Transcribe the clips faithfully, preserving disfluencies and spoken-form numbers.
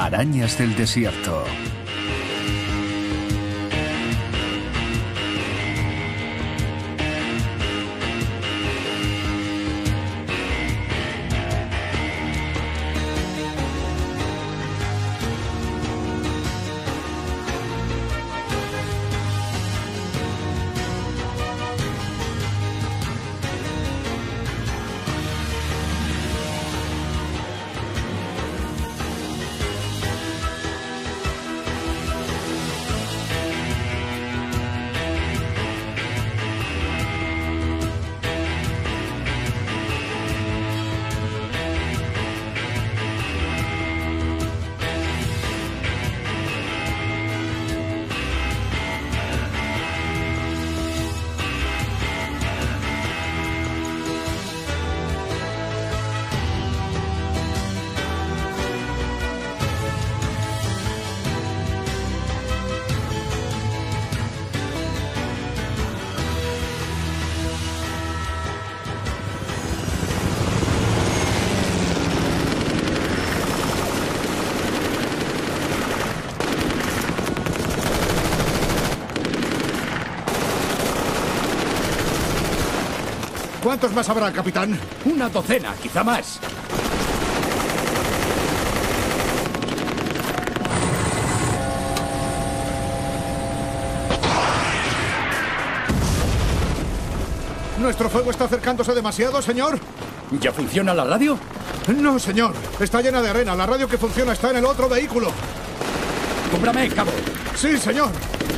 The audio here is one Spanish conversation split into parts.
Arañas del desierto. ¿Cuántos más habrá, capitán? Una docena, quizá más. ¿Nuestro fuego está acercándose demasiado, señor? ¿Ya funciona la radio? No, señor. Está llena de arena. La radio que funciona está en el otro vehículo. Cúbrame, cabo. Sí, señor.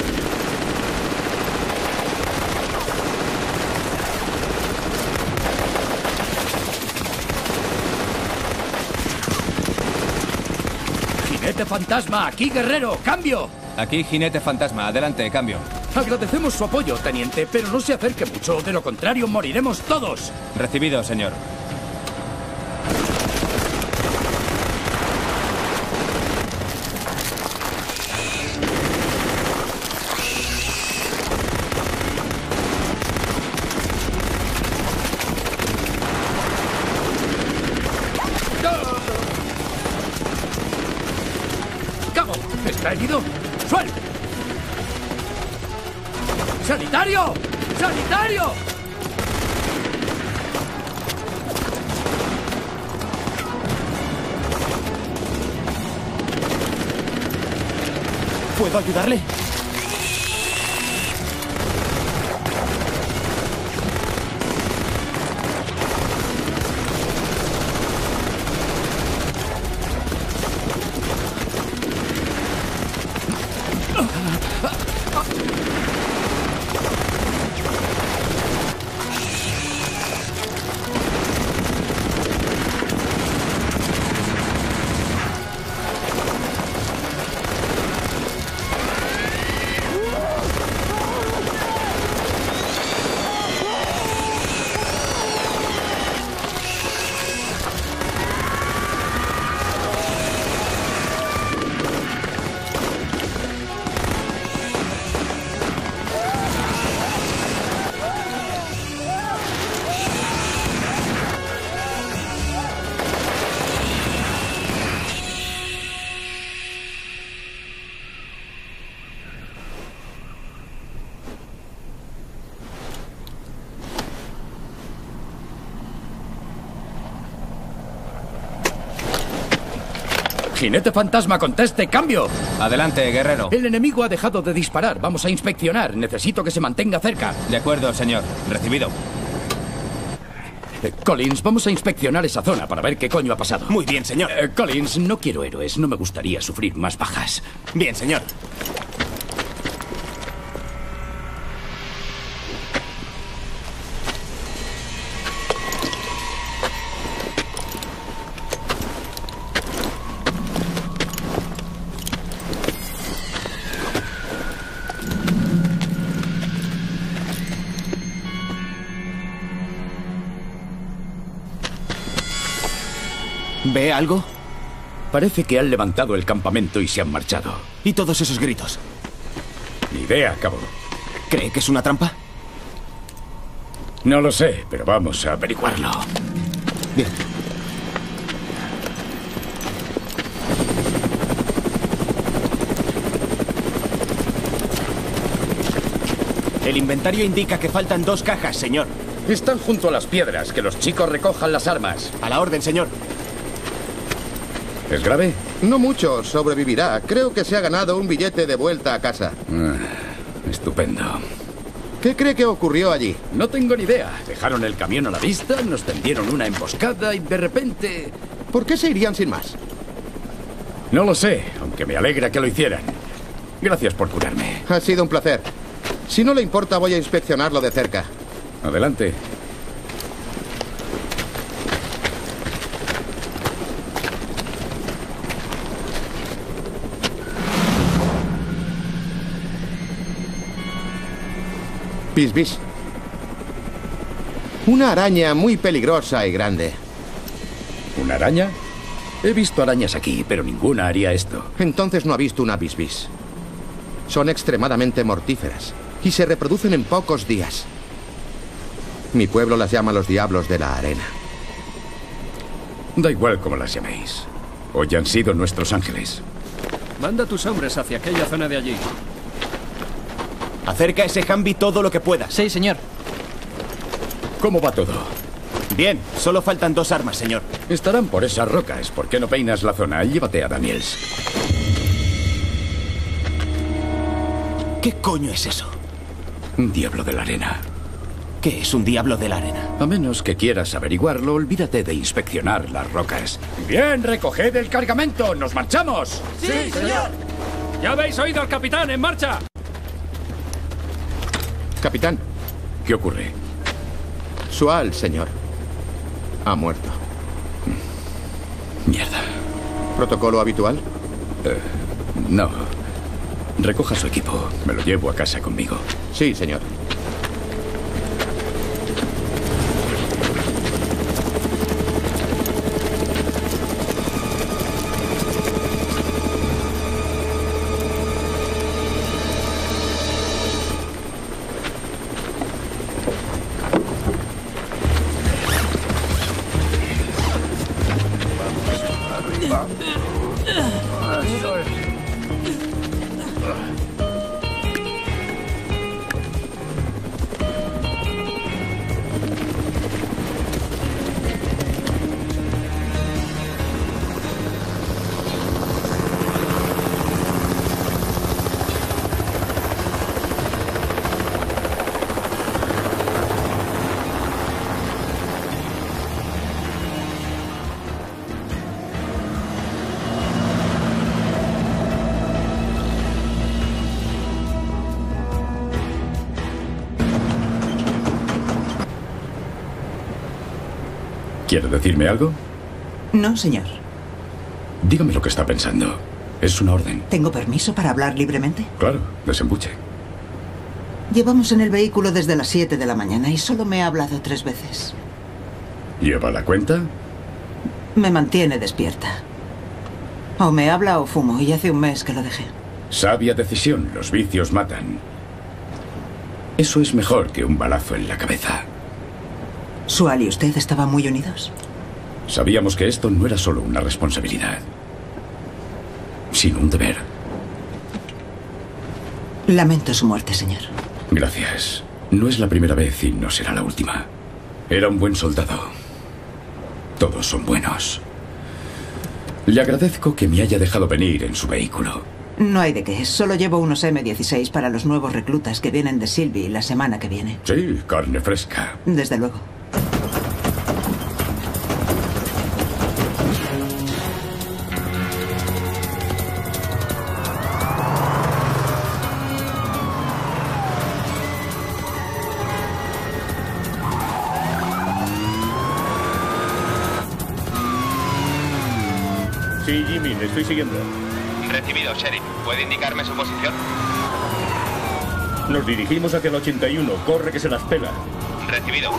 Jinete fantasma, aquí guerrero, cambio. Aquí jinete fantasma, adelante, cambio. Agradecemos su apoyo, teniente, pero no se acerque mucho, de lo contrario moriremos todos. Recibido, señor. Cabo, ¿está herido? ¡Suelte! ¡Sanitario! ¡Sanitario! ¿Puedo ayudarle? Jinete fantasma, conteste, cambio. Adelante, guerrero. El enemigo ha dejado de disparar. Vamos a inspeccionar. Necesito que se mantenga cerca. De acuerdo, señor. Recibido. Eh, Collins, vamos a inspeccionar esa zona para ver qué coño ha pasado. Muy bien, señor. Eh, Collins, no quiero héroes. No me gustaría sufrir más bajas. Bien, señor. ¿Ve algo? Parece que han levantado el campamento y se han marchado. ¿Y todos esos gritos? Ni idea, cabo. ¿Cree que es una trampa? No lo sé, pero vamos a averiguarlo. Bien. El inventario indica que faltan dos cajas, señor. Están junto a las piedras. Que los chicos recojan las armas. A la orden, señor. ¿Es grave? No mucho, sobrevivirá. Creo que se ha ganado un billete de vuelta a casa. Ah, estupendo. ¿Qué cree que ocurrió allí? No tengo ni idea. Dejaron el camión a la vista, nos tendieron una emboscada y de repente... ¿Por qué se irían sin más? No lo sé, aunque me alegra que lo hicieran. Gracias por curarme. Ha sido un placer. Si no le importa, voy a inspeccionarlo de cerca. Adelante. Bis, bis. Una araña muy peligrosa y grande. ¿Una araña? He visto arañas aquí, pero ninguna haría esto. Entonces no ha visto una bis, bis. Son extremadamente mortíferas y se reproducen en pocos días. Mi pueblo las llama los diablos de la arena. Da igual cómo las llaméis. Hoy han sido nuestros ángeles. Manda tus hombres hacia aquella zona de allí. Acerca ese Humvee todo lo que puedas. Sí, señor. ¿Cómo va todo? Bien, solo faltan dos armas, señor. Estarán por esas rocas. ¿Por qué no peinas la zona? Llévate a Daniels. ¿Qué coño es eso? Un diablo de la arena. ¿Qué es un diablo de la arena? A menos que quieras averiguarlo, olvídate de inspeccionar las rocas. Bien, recoged el cargamento. ¡Nos marchamos! ¡Sí, señor! ¡Ya habéis oído al capitán! ¡En marcha! Capitán, ¿Qué ocurre? Sual, señor. Ha muerto. Mierda. ¿Protocolo habitual? Eh, no. Recoja su equipo. Me lo llevo a casa conmigo. Sí, señor. ¿Quiere decirme algo? No, señor. Dígame lo que está pensando. Es una orden. ¿Tengo permiso para hablar libremente? Claro, desembuche. Llevamos en el vehículo desde las siete de la mañana y solo me ha hablado tres veces. ¿Lleva la cuenta? Me mantiene despierta. O me habla o fumo, y hace un mes que lo dejé. Sabia decisión. Los vicios matan. Eso es mejor que un balazo en la cabeza. ¿Sual y usted estaban muy unidos? Sabíamos que esto no era solo una responsabilidad, sino un deber. Lamento su muerte, señor. Gracias. No es la primera vez y no será la última. Era un buen soldado. Todos son buenos. Le agradezco que me haya dejado venir en su vehículo. No hay de qué. Solo llevo unos eme dieciséis para los nuevos reclutas que vienen de Silvi la semana que viene. Sí, carne fresca. Desde luego. Sí, Jimmy, le estoy siguiendo. Recibido, Sheriff. ¿Puede indicarme su posición? Nos dirigimos hacia el ochenta y uno. Corre que se las pela. Recibido.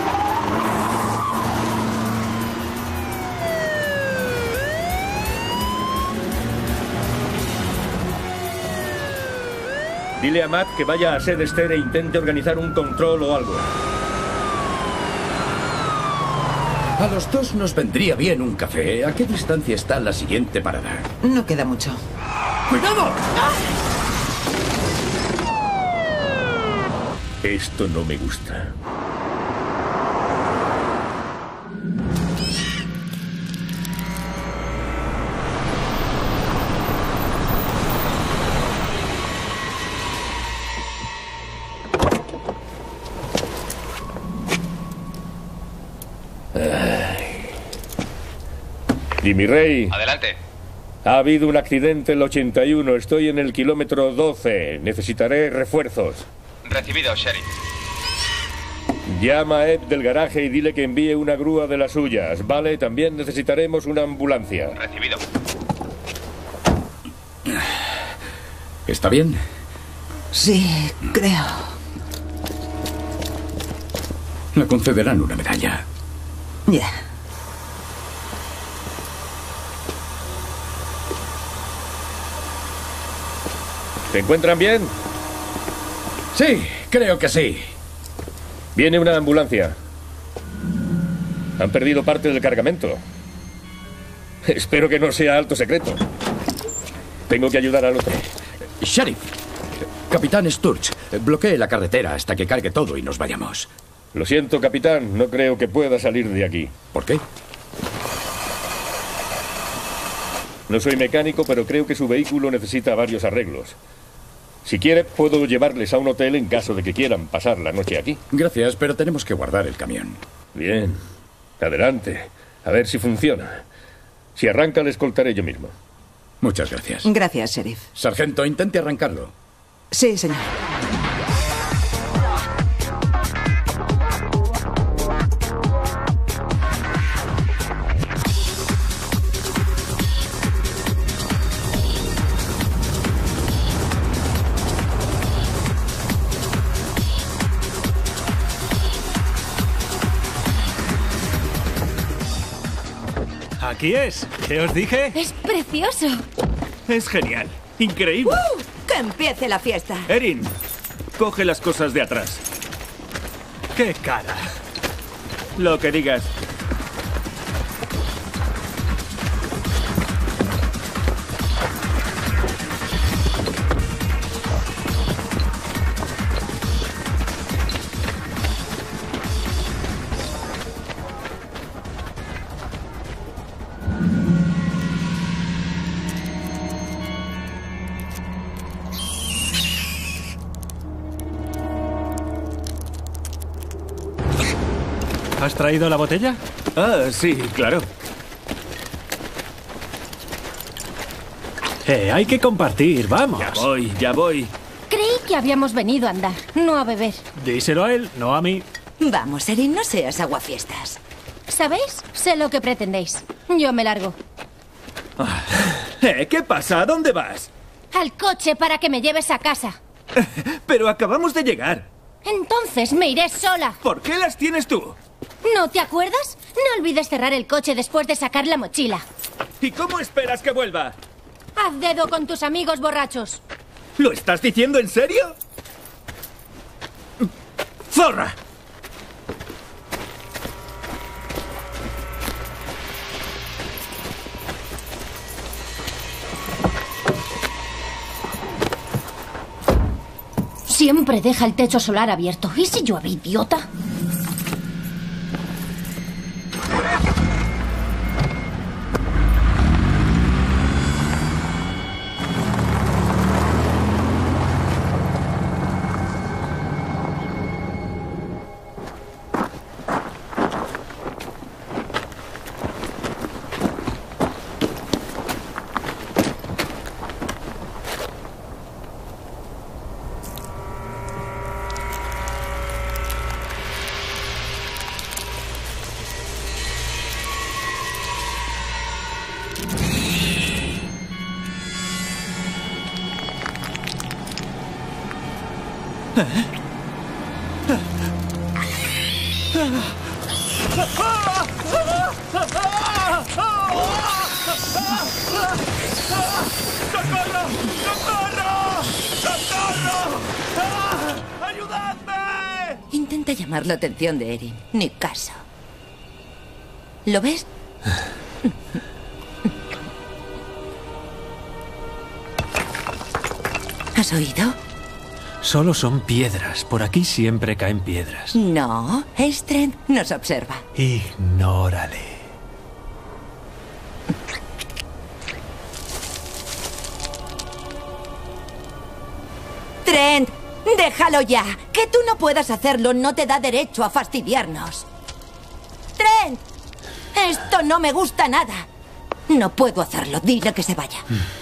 Dile a Matt que vaya a Sedester e intente organizar un control o algo. A los dos nos vendría bien un café. ¿A qué distancia está la siguiente parada? No queda mucho. ¡Cuidado! Esto no me gusta. Jimmy Rey. Adelante. Ha habido un accidente en el ochenta y uno. Estoy en el kilómetro doce. Necesitaré refuerzos. Recibido, Sheriff. Llama a Ed del garaje y dile que envíe una grúa de las suyas. Vale, también necesitaremos una ambulancia. Recibido. ¿Está bien? Sí, creo. Le concederán una medalla. Ya. ¿Se encuentran bien? Sí, creo que sí. Viene una ambulancia. Han perdido parte del cargamento. Espero que no sea alto secreto. Tengo que ayudar al otro. Sheriff, Capitán Sturge, bloquee la carretera hasta que cargue todo y nos vayamos. Lo siento, capitán. No creo que pueda salir de aquí. ¿Por qué? No soy mecánico, pero creo que su vehículo necesita varios arreglos. Si quiere, puedo llevarles a un hotel en caso de que quieran pasar la noche aquí. Gracias, pero tenemos que guardar el camión. Bien. Adelante. A ver si funciona. Si arranca, le escoltaré yo mismo. Muchas gracias. Gracias, sheriff. Sargento, intente arrancarlo. Sí, señor. Aquí es. ¿Qué os dije? Es precioso. Es genial. Increíble. ¡Uh! ¡Que empiece la fiesta! Erin, coge las cosas de atrás. ¡Qué cara! Lo que digas. ¿Has traído la botella? Ah, sí, claro. Eh, hay que compartir, vamos. Ya voy, ya voy. Creí que habíamos venido a andar, no a beber. Díselo a él, no a mí. Vamos, Erin, no seas aguafiestas. ¿Sabéis? Sé lo que pretendéis. Yo me largo. Ah. Eh, ¿qué pasa? ¿A dónde vas? Al coche para que me lleves a casa. Pero acabamos de llegar. Entonces me iré sola. ¿Por qué las tienes tú? ¿No te acuerdas? No olvides cerrar el coche después de sacar la mochila. ¿Y cómo esperas que vuelva? Haz dedo con tus amigos borrachos. ¿Lo estás diciendo en serio? ¡Zorra! Siempre deja el techo solar abierto. ¿Y si llueve, idiota? ¡Socorro! ¡Socorro! ¡Socorro! ¡Ah! ¡Ayudadme! Intenta llamar la atención de Erin. Ni caso. ¿Lo ves? ¿Has oído? Solo son piedras. Por aquí siempre caen piedras. No, Strand nos observa. Ignórale. Trent, déjalo ya. Que tú no puedas hacerlo no te da derecho a fastidiarnos. Trent, esto no me gusta nada. No puedo hacerlo. Dile que se vaya.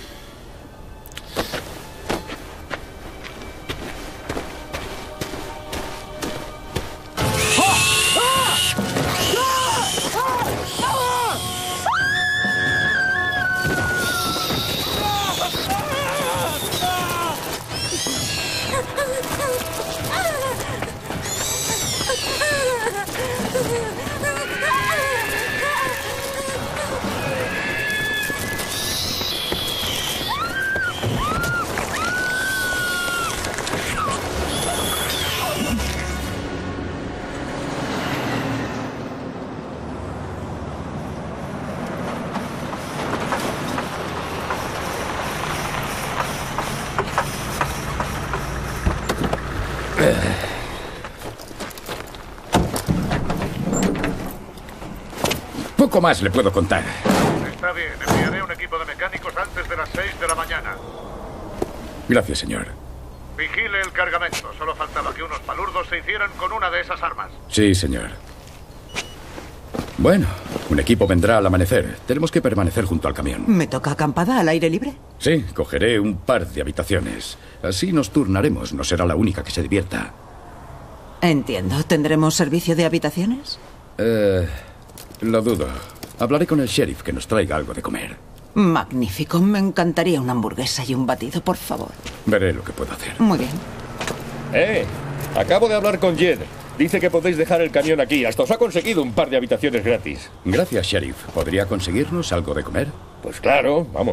Poco más le puedo contar. Está bien, enviaré un equipo de mecánicos antes de las seis de la mañana. Gracias, señor. Vigile el cargamento. Solo faltaba que unos palurdos se hicieran con una de esas armas. Sí, señor. Bueno, un equipo vendrá al amanecer. Tenemos que permanecer junto al camión. ¿Me toca acampada al aire libre? Sí, cogeré un par de habitaciones. Así nos turnaremos. No será la única que se divierta. Entiendo. ¿Tendremos servicio de habitaciones? Eh... Lo dudo. Hablaré con el sheriff que nos traiga algo de comer. Magnífico. Me encantaría una hamburguesa y un batido, por favor. Veré lo que puedo hacer. Muy bien. ¡Eh! Acabo de hablar con Jed. Dice que podéis dejar el camión aquí. Hasta os ha conseguido un par de habitaciones gratis. Gracias, sheriff. ¿Podría conseguirnos algo de comer? Pues claro, vamos.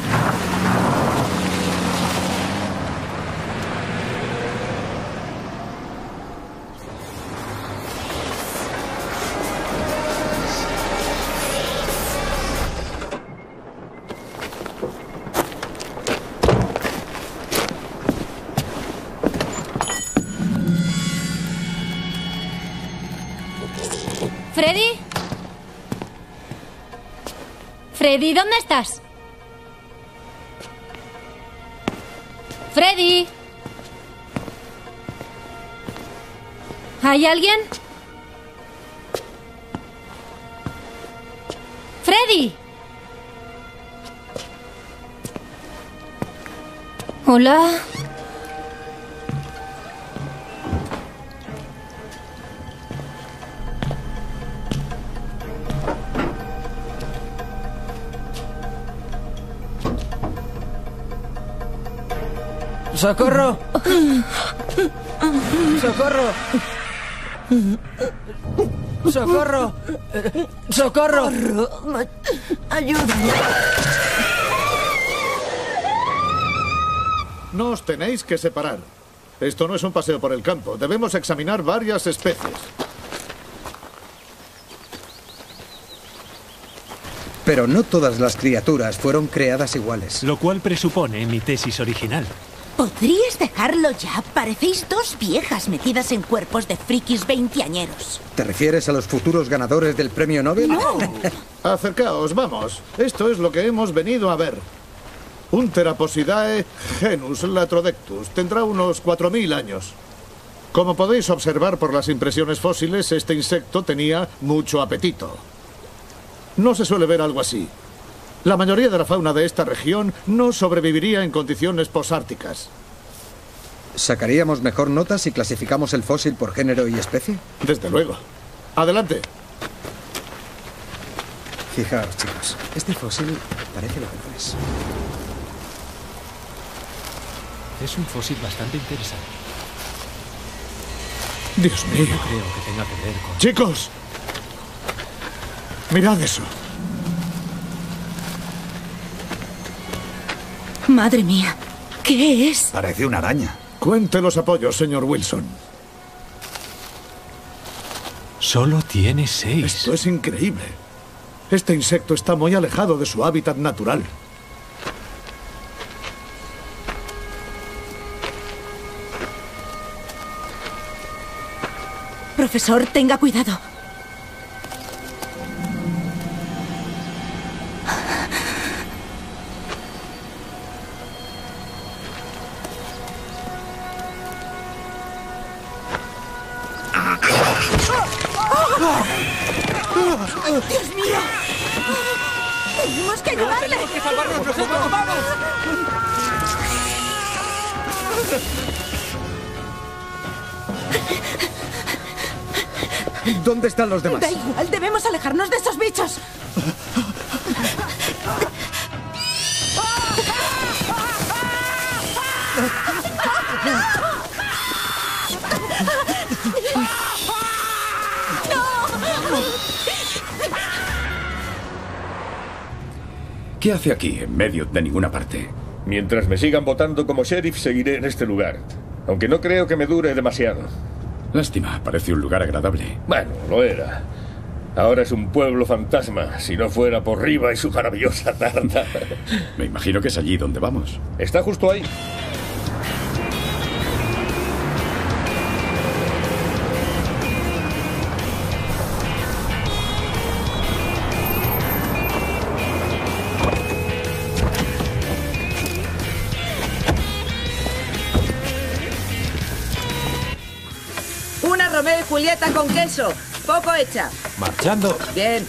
¿Freddy? Freddy, ¿dónde estás? Freddy. ¿Hay alguien? Freddy. Hola. ¡Socorro! ¡Socorro! ¡Socorro! ¡Socorro! ¡Ayúdame! No os tenéis que separar. Esto no es un paseo por el campo. Debemos examinar varias especies. Pero no todas las criaturas fueron creadas iguales. Lo cual presupone mi tesis original. ¿Podrías dejarlo ya? Parecéis dos viejas metidas en cuerpos de frikis veinteañeros. ¿Te refieres a los futuros ganadores del premio Nobel? No. Acercaos, vamos. Esto es lo que hemos venido a ver. Un Theraphosidae genus latrodectus. Tendrá unos cuatro mil años. Como podéis observar por las impresiones fósiles, este insecto tenía mucho apetito. No se suele ver algo así. La mayoría de la fauna de esta región no sobreviviría en condiciones posárticas. ¿Sacaríamos mejor nota si clasificamos el fósil por género y especie? Desde luego. Adelante. Fijaos, chicos. Este fósil parece lo que no es. Es un fósil bastante interesante. Dios mío. No creo que tenga que ver con... ¡Chicos! Mirad eso. Madre mía, ¿qué es? Parece una araña. Cuente los apoyos, señor Wilson. Solo tiene seis. Esto es increíble. Este insecto está muy alejado de su hábitat natural. Profesor, tenga cuidado. ¡Dios mío! ¡Tenemos que ayudarle! ¡Tenemos que salvarnos nosotros! ¡Vamos! ¿Dónde están los demás? Da igual, debemos alejarnos de esos bichos. ¿Qué hace aquí, en medio de ninguna parte? Mientras me sigan votando como sheriff, seguiré en este lugar. Aunque no creo que me dure demasiado. Lástima, parece un lugar agradable. Bueno, lo era. Ahora es un pueblo fantasma, si no fuera por Riva y su maravillosa tarta. Me imagino que es allí donde vamos. Está justo ahí. Una Romeo y Julieta con queso. Poco hecha. Marchando. Bien.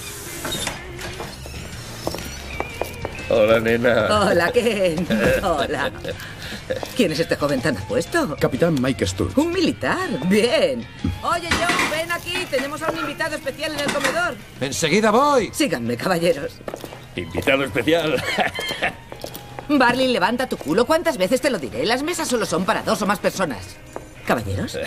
Hola, nena. Hola, Ken. Hola. ¿Quién es este joven tan apuesto? Capitán Mike Sturz. Un militar. Bien. Oye, Joe, ven aquí. Tenemos a un invitado especial en el comedor. Enseguida voy. Síganme, caballeros. Invitado especial. Barley, levanta tu culo. ¿Cuántas veces te lo diré? Las mesas solo son para dos o más personas. ¿Caballeros?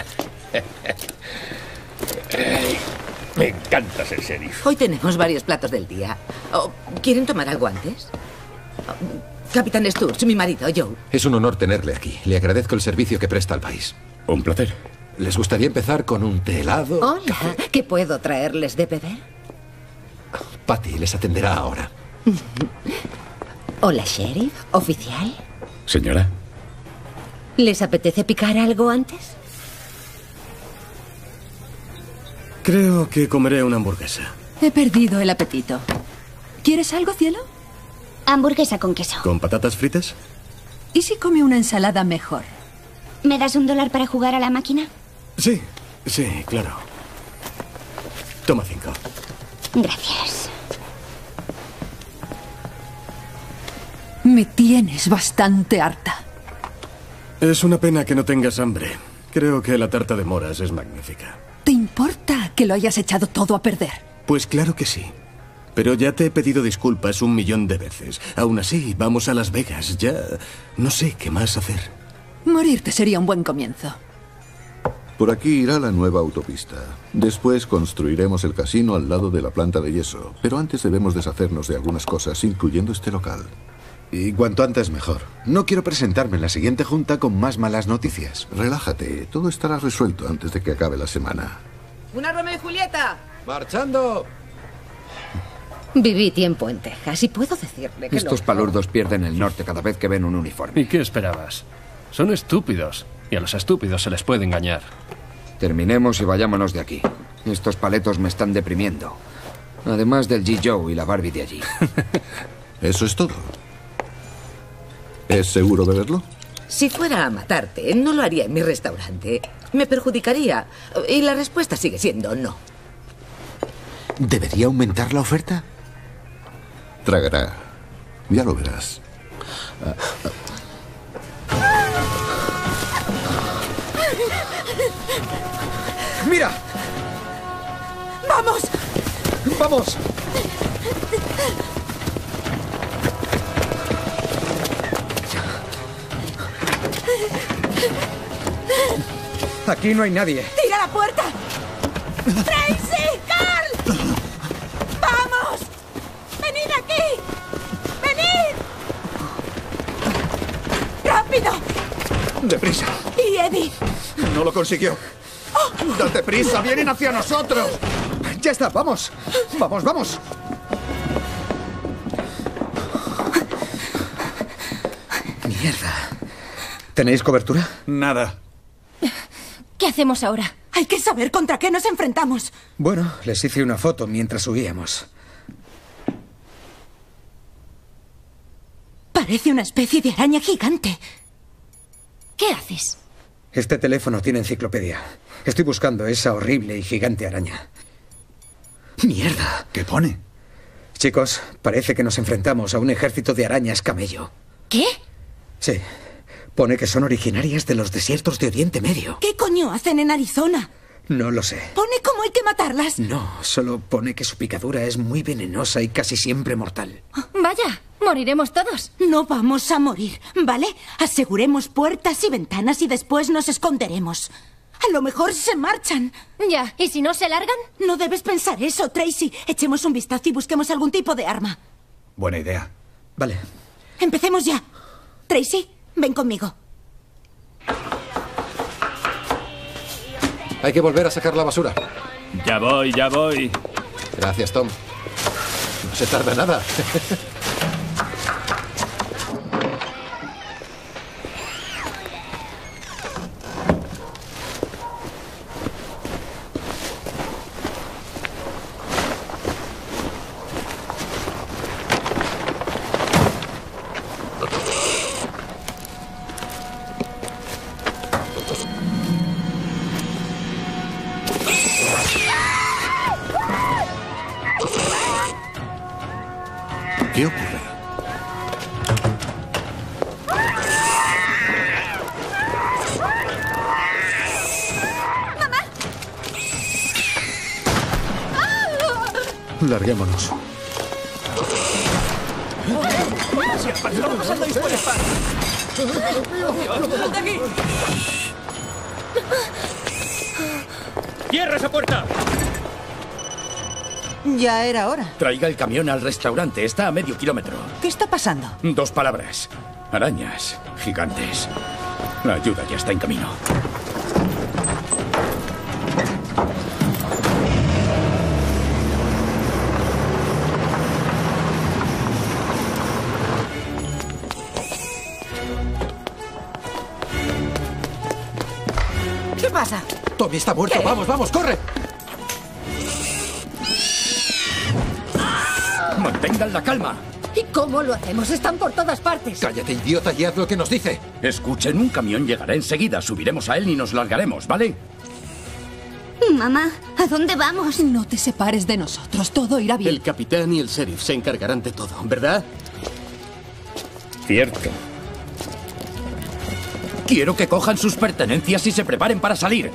Me encanta ser sheriff. Hoy tenemos varios platos del día. Oh, ¿quieren tomar algo antes? Oh, Capitán Sturz, mi marido, Joe. Es un honor tenerle aquí. Le agradezco el servicio que presta al país. Un placer. ¿Les gustaría empezar con un té helado? Hola, café? ¿qué puedo traerles de beber? Patty les atenderá ahora. Hola, sheriff. ¿Oficial? Señora. ¿Les apetece picar algo antes? Creo que comeré una hamburguesa. He perdido el apetito. ¿Quieres algo, cielo? Hamburguesa con queso. ¿Con patatas fritas? ¿Y si come una ensalada mejor? ¿Me das un dólar para jugar a la máquina? Sí, sí, claro. Toma cinco. Gracias. Me tienes bastante harta. Es una pena que no tengas hambre. Creo que la tarta de moras es magnífica. ¿Te importa que lo hayas echado todo a perder? Pues claro que sí. Pero ya te he pedido disculpas un millón de veces. Aún así, vamos a Las Vegas. Ya no sé qué más hacer. Morirte sería un buen comienzo. Por aquí irá la nueva autopista. Después construiremos el casino al lado de la planta de yeso. Pero antes debemos deshacernos de algunas cosas, incluyendo este local. Y cuanto antes mejor. No quiero presentarme en la siguiente junta con más malas noticias. Relájate, todo estará resuelto antes de que acabe la semana. ¡Una Romeo y Julieta! ¡Marchando! Viví tiempo en Texas y puedo decirle que Estos lo... palurdos pierden el norte cada vez que ven un uniforme. ¿Y qué esperabas? Son estúpidos. Y a los estúpidos se les puede engañar. Terminemos y vayámonos de aquí. Estos paletos me están deprimiendo. Además del G. Joe y la Barbie de allí. Eso es todo. ¿Es seguro beberlo? Si fuera a matarte, no lo haría en mi restaurante. Me perjudicaría. Y la respuesta sigue siendo no. ¿Debería aumentar la oferta? Tragará. Ya lo verás. ¡Mira! ¡Vamos! ¡Vamos! Aquí no hay nadie. ¡Tira la puerta! ¡Tracy! ¡Carl! ¡Vamos! ¡Venid aquí! ¡Venid! ¡Rápido! ¡Deprisa! ¿Y Eddie? No lo consiguió. ¡Date prisa! ¡Vienen hacia nosotros! Ya está, vamos. Vamos, vamos. Mierda. ¿Tenéis cobertura? Nada. ¿Qué hacemos ahora? Hay que saber contra qué nos enfrentamos. Bueno, les hice una foto mientras huíamos. Parece una especie de araña gigante. ¿Qué haces? Este teléfono tiene enciclopedia. Estoy buscando esa horrible y gigante araña. ¡Mierda! ¿Qué pone? Chicos, parece que nos enfrentamos a un ejército de arañas camello. ¿Qué? Sí. Pone que son originarias de los desiertos de Oriente Medio. ¿Qué coño hacen en Arizona? No lo sé. ¿Pone cómo hay que matarlas? No, solo pone que su picadura es muy venenosa y casi siempre mortal. Vaya, moriremos todos. No vamos a morir, ¿vale? Aseguremos puertas y ventanas y después nos esconderemos. A lo mejor se marchan. Ya, ¿y si no se largan? No debes pensar eso, Tracy. Echemos un vistazo y busquemos algún tipo de arma. Buena idea. Vale. Empecemos ya. Tracy, ven conmigo. Hay que volver a sacar la basura. Ya voy, ya voy. Gracias, Tom. No se tarda nada. ¿Qué ocurre? ¡Mamá! Larguémonos. ¡Cierra esa puerta! Ya era hora. Traiga el camión al restaurante. Está a medio kilómetro. ¿Qué está pasando? Dos palabras. Arañas gigantes. La ayuda ya está en camino. ¿Qué pasa? Tommy está muerto. ¿Qué? Vamos, vamos, corre. Mantengan la calma. ¿Y cómo lo hacemos? Están por todas partes. Cállate, idiota, y haz lo que nos dice. Escuchen, un camión llegará enseguida. Subiremos a él y nos largaremos, ¿vale? Mamá, ¿a dónde vamos? No te separes de nosotros, todo irá bien. El capitán y el sheriff se encargarán de todo, ¿verdad? Cierto. Quiero que cojan sus pertenencias y se preparen para salir.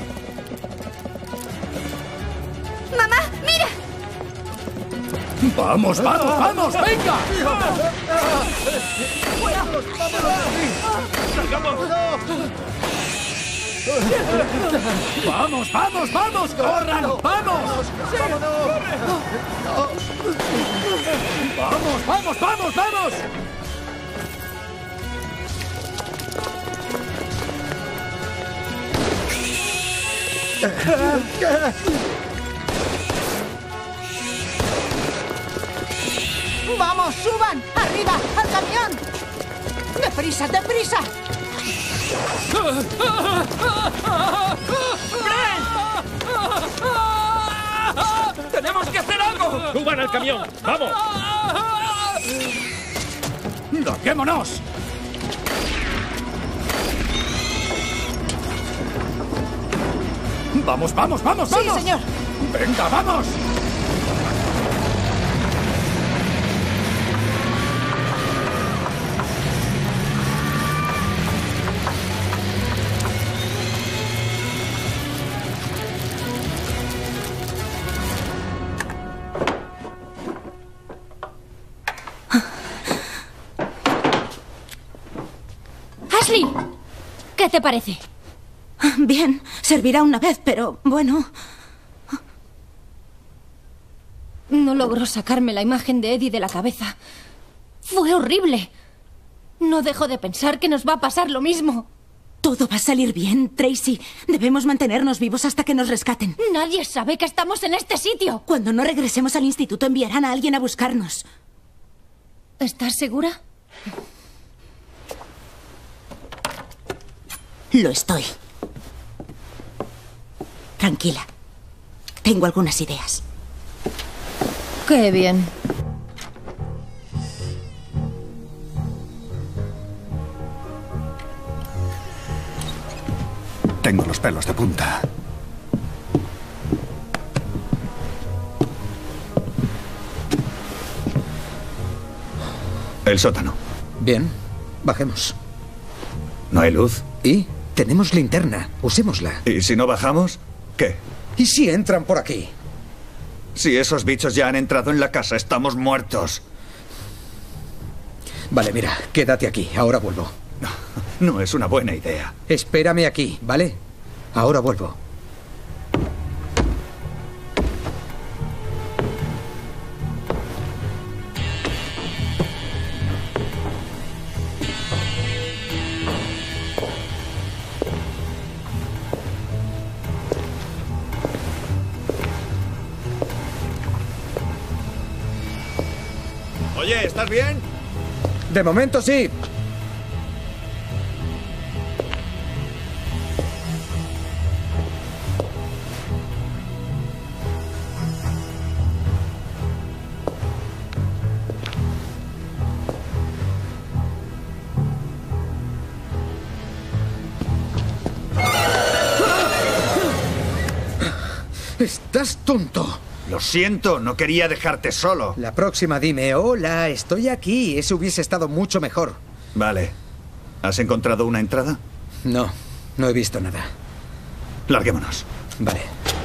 ¡Mamá, mira! ¡Vamos, vamos, vamos! ¡Venga! ¡Vamos, vamos, vamos! ¡Corran! ¡Vamos! ¡Vamos, vamos, vamos, vamos! ¡Vamos, suban! ¡Arriba, al camión! ¡Deprisa, deprisa! ¡Tenemos que hacer algo! ¡Suban al camión! ¡Vamos! ¡Larguémonos! ¡Vamos, vamos, vamos, Sí, vamos! señor. ¡Venga, vamos! Ashley, ¿qué te parece? Bien, servirá una vez, pero bueno. No logró sacarme la imagen de Eddie de la cabeza. Fue horrible. No dejo de pensar que nos va a pasar lo mismo. Todo va a salir bien, Tracy. Debemos mantenernos vivos hasta que nos rescaten. Nadie sabe que estamos en este sitio. Cuando no regresemos al instituto enviarán a alguien a buscarnos. ¿Estás segura? Lo estoy. tranquila. Tengo algunas ideas. Qué bien. Tengo los pelos de punta. El sótano. Bien, bajemos. ¿No hay luz? ¿Y? Tenemos linterna. Usémosla. ¿Y si no bajamos? ¿Qué? ¿Y si entran por aquí? Si esos bichos ya han entrado en la casa, estamos muertos. Vale, mira, quédate aquí. Ahora vuelvo. No, no es una buena idea. Espérame aquí, ¿vale? Ahora vuelvo. Oye, ¿estás bien? De momento sí. Estás tonto. Lo siento, no quería dejarte solo. La próxima dime, hola, estoy aquí. Eso hubiese estado mucho mejor. Vale. ¿Has encontrado una entrada? No, no he visto nada. Larguémonos. Vale.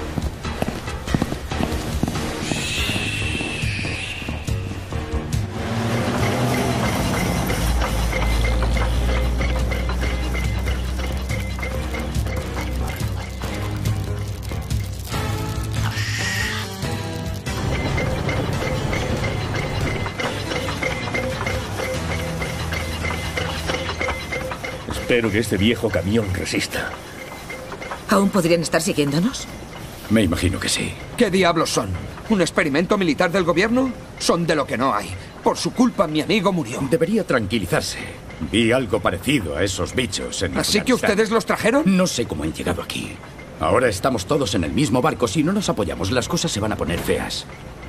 Espero que este viejo camión resista. ¿Aún podrían estar siguiéndonos? Me imagino que sí. ¿Qué diablos son? ¿Un experimento militar del gobierno? Son de lo que no hay. Por su culpa mi amigo murió. Debería tranquilizarse. Vi algo parecido a esos bichos en ¿Así que ustedes los trajeron? No sé cómo han llegado aquí. Ahora estamos todos en el mismo barco. Si no nos apoyamos, las cosas se van a poner feas.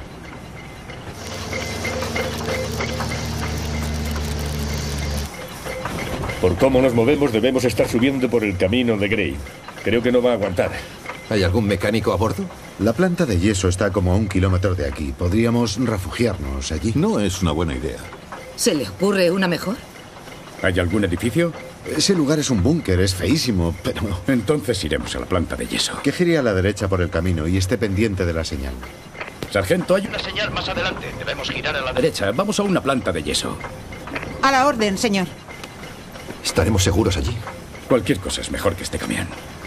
Por cómo nos movemos, debemos estar subiendo por el camino de Grey. Creo que no va a aguantar. ¿Hay algún mecánico a bordo? La planta de yeso está como a un kilómetro de aquí. Podríamos refugiarnos allí. No es una buena idea. ¿Se le ocurre una mejor? ¿Hay algún edificio? Ese lugar es un búnker, es feísimo, pero... Entonces iremos a la planta de yeso. Que gire a la derecha por el camino y esté pendiente de la señal. Sargento, hay Una señal más adelante. Debemos girar a la derecha. derecha. Vamos a una planta de yeso. A la orden, señor. ¿Estaremos seguros allí? Cualquier cosa es mejor que este camión.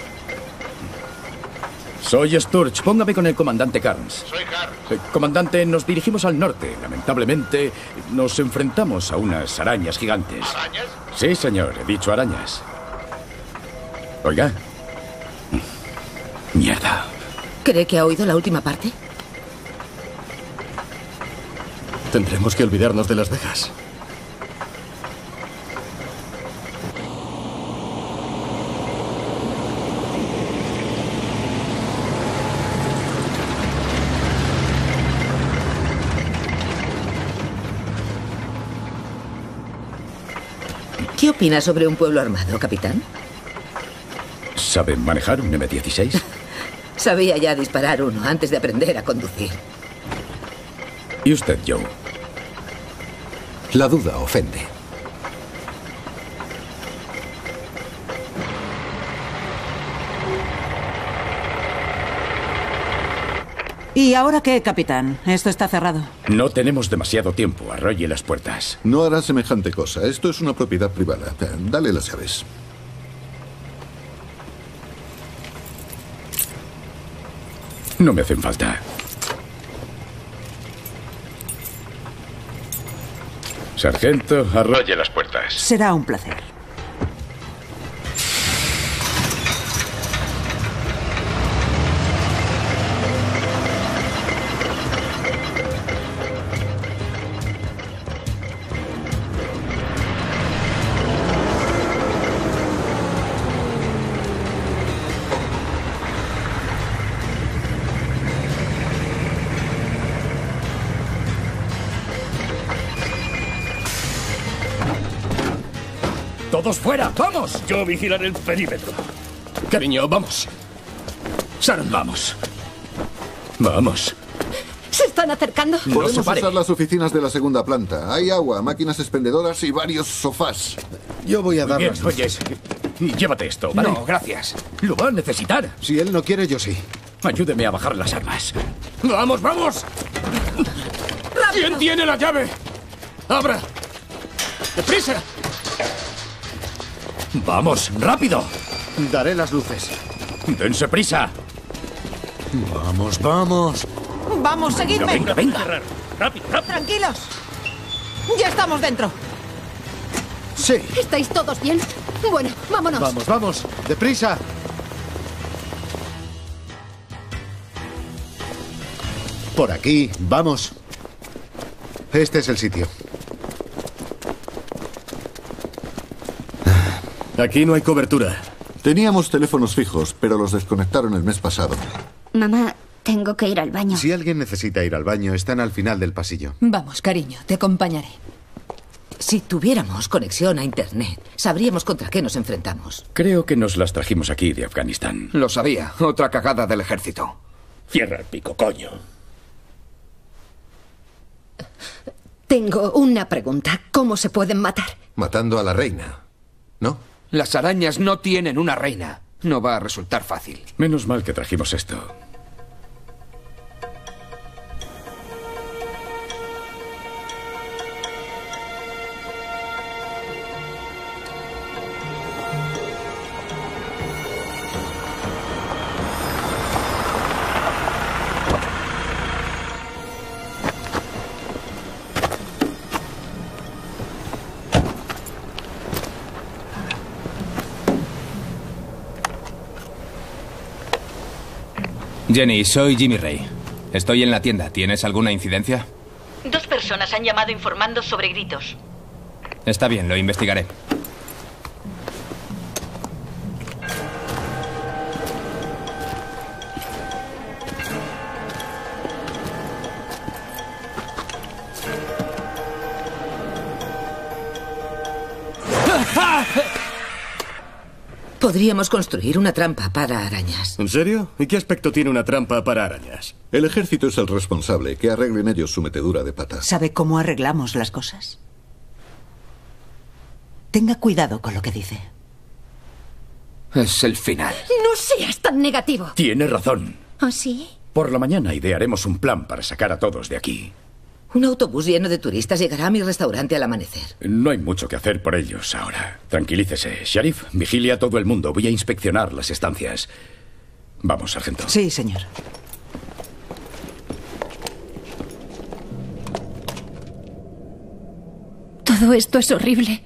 Soy Sturge. Póngame con el comandante Carnes. Soy Carnes. Eh, comandante, nos dirigimos al norte. Lamentablemente, nos enfrentamos a unas arañas gigantes. ¿Arañas? Sí, señor. He dicho arañas. Oiga. Mierda. ¿Cree que ha oído la última parte? Tendremos que olvidarnos de Las Vegas. ¿Qué opina sobre un pueblo armado, capitán? ¿Sabe manejar un eme dieciséis? Sabía ya disparar uno antes de aprender a conducir. ¿Y usted, Joe? La duda ofende. ¿Y ahora qué, capitán? Esto está cerrado. No tenemos demasiado tiempo. Arrolle las puertas. No hará semejante cosa. Esto es una propiedad privada. Dale las llaves. No me hacen falta. Sargento, arrolle las puertas. Será un placer. ¡Todos fuera! ¡Vamos! Yo vigilaré el perímetro. Cariño, vamos. Sharon, vamos. Vamos. Se están acercando. Podemos usar las oficinas de la segunda planta. Hay agua, máquinas expendedoras y varios sofás. Yo voy a Muy dar bien, las luces. oye, llévate esto, ¿vale? No, gracias. Lo va a necesitar. Si él no quiere, yo sí. Ayúdeme a bajar las armas. ¡Vamos, vamos! ¿Quién tiene la llave? ¡Abra! ¡Deprisa! ¡Vamos, rápido! Daré las luces. ¡Dense prisa! Vamos, vamos. Vamos, seguidme. Venga, venga. Rápido, rápido. Tranquilos. Ya estamos dentro. Sí. ¿Estáis todos bien? Bueno, vámonos. Vamos, vamos. Deprisa. Por aquí, vamos. Este es el sitio. Aquí no hay cobertura. Teníamos teléfonos fijos, pero los desconectaron el mes pasado. Mamá, tengo que ir al baño. Si alguien necesita ir al baño, están al final del pasillo. Vamos, cariño, te acompañaré. Si tuviéramos conexión a Internet, sabríamos contra qué nos enfrentamos. Creo que nos las trajimos aquí de Afganistán. Lo sabía. Otra cagada del ejército. Cierra el pico, coño. Tengo una pregunta. ¿Cómo se pueden matar? Matando a la reina, ¿no? Las arañas no tienen una reina. No va a resultar fácil. Menos mal que trajimos esto. Jenny, soy Jimmy Ray. Estoy en la tienda. ¿Tienes alguna incidencia? Dos personas han llamado informando sobre gritos. Está bien, lo investigaré. Podríamos construir una trampa para arañas. ¿En serio? ¿Y qué aspecto tiene una trampa para arañas? El ejército es el responsable. Que arreglen ellos su metedura de pata. ¿Sabe cómo arreglamos las cosas? Tenga cuidado con lo que dice. Es el final. No seas tan negativo. Tiene razón. ¿Ah, sí? Por la mañana idearemos un plan para sacar a todos de aquí. Un autobús lleno de turistas llegará a mi restaurante al amanecer. No hay mucho que hacer por ellos ahora. Tranquilícese. Sheriff, vigilia a todo el mundo. Voy a inspeccionar las estancias. Vamos, sargento. Sí, señor. Todo esto es horrible.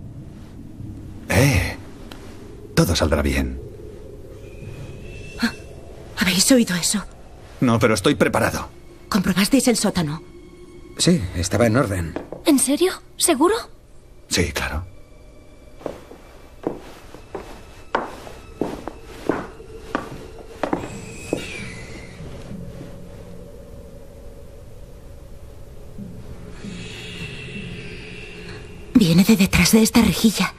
Eh, todo saldrá bien. Ah, ¿habéis oído eso? No, pero estoy preparado. ¿Comprobasteis el sótano? Sí, estaba en orden. ¿En serio? ¿Seguro? Sí, claro. Viene de detrás de esta rejilla.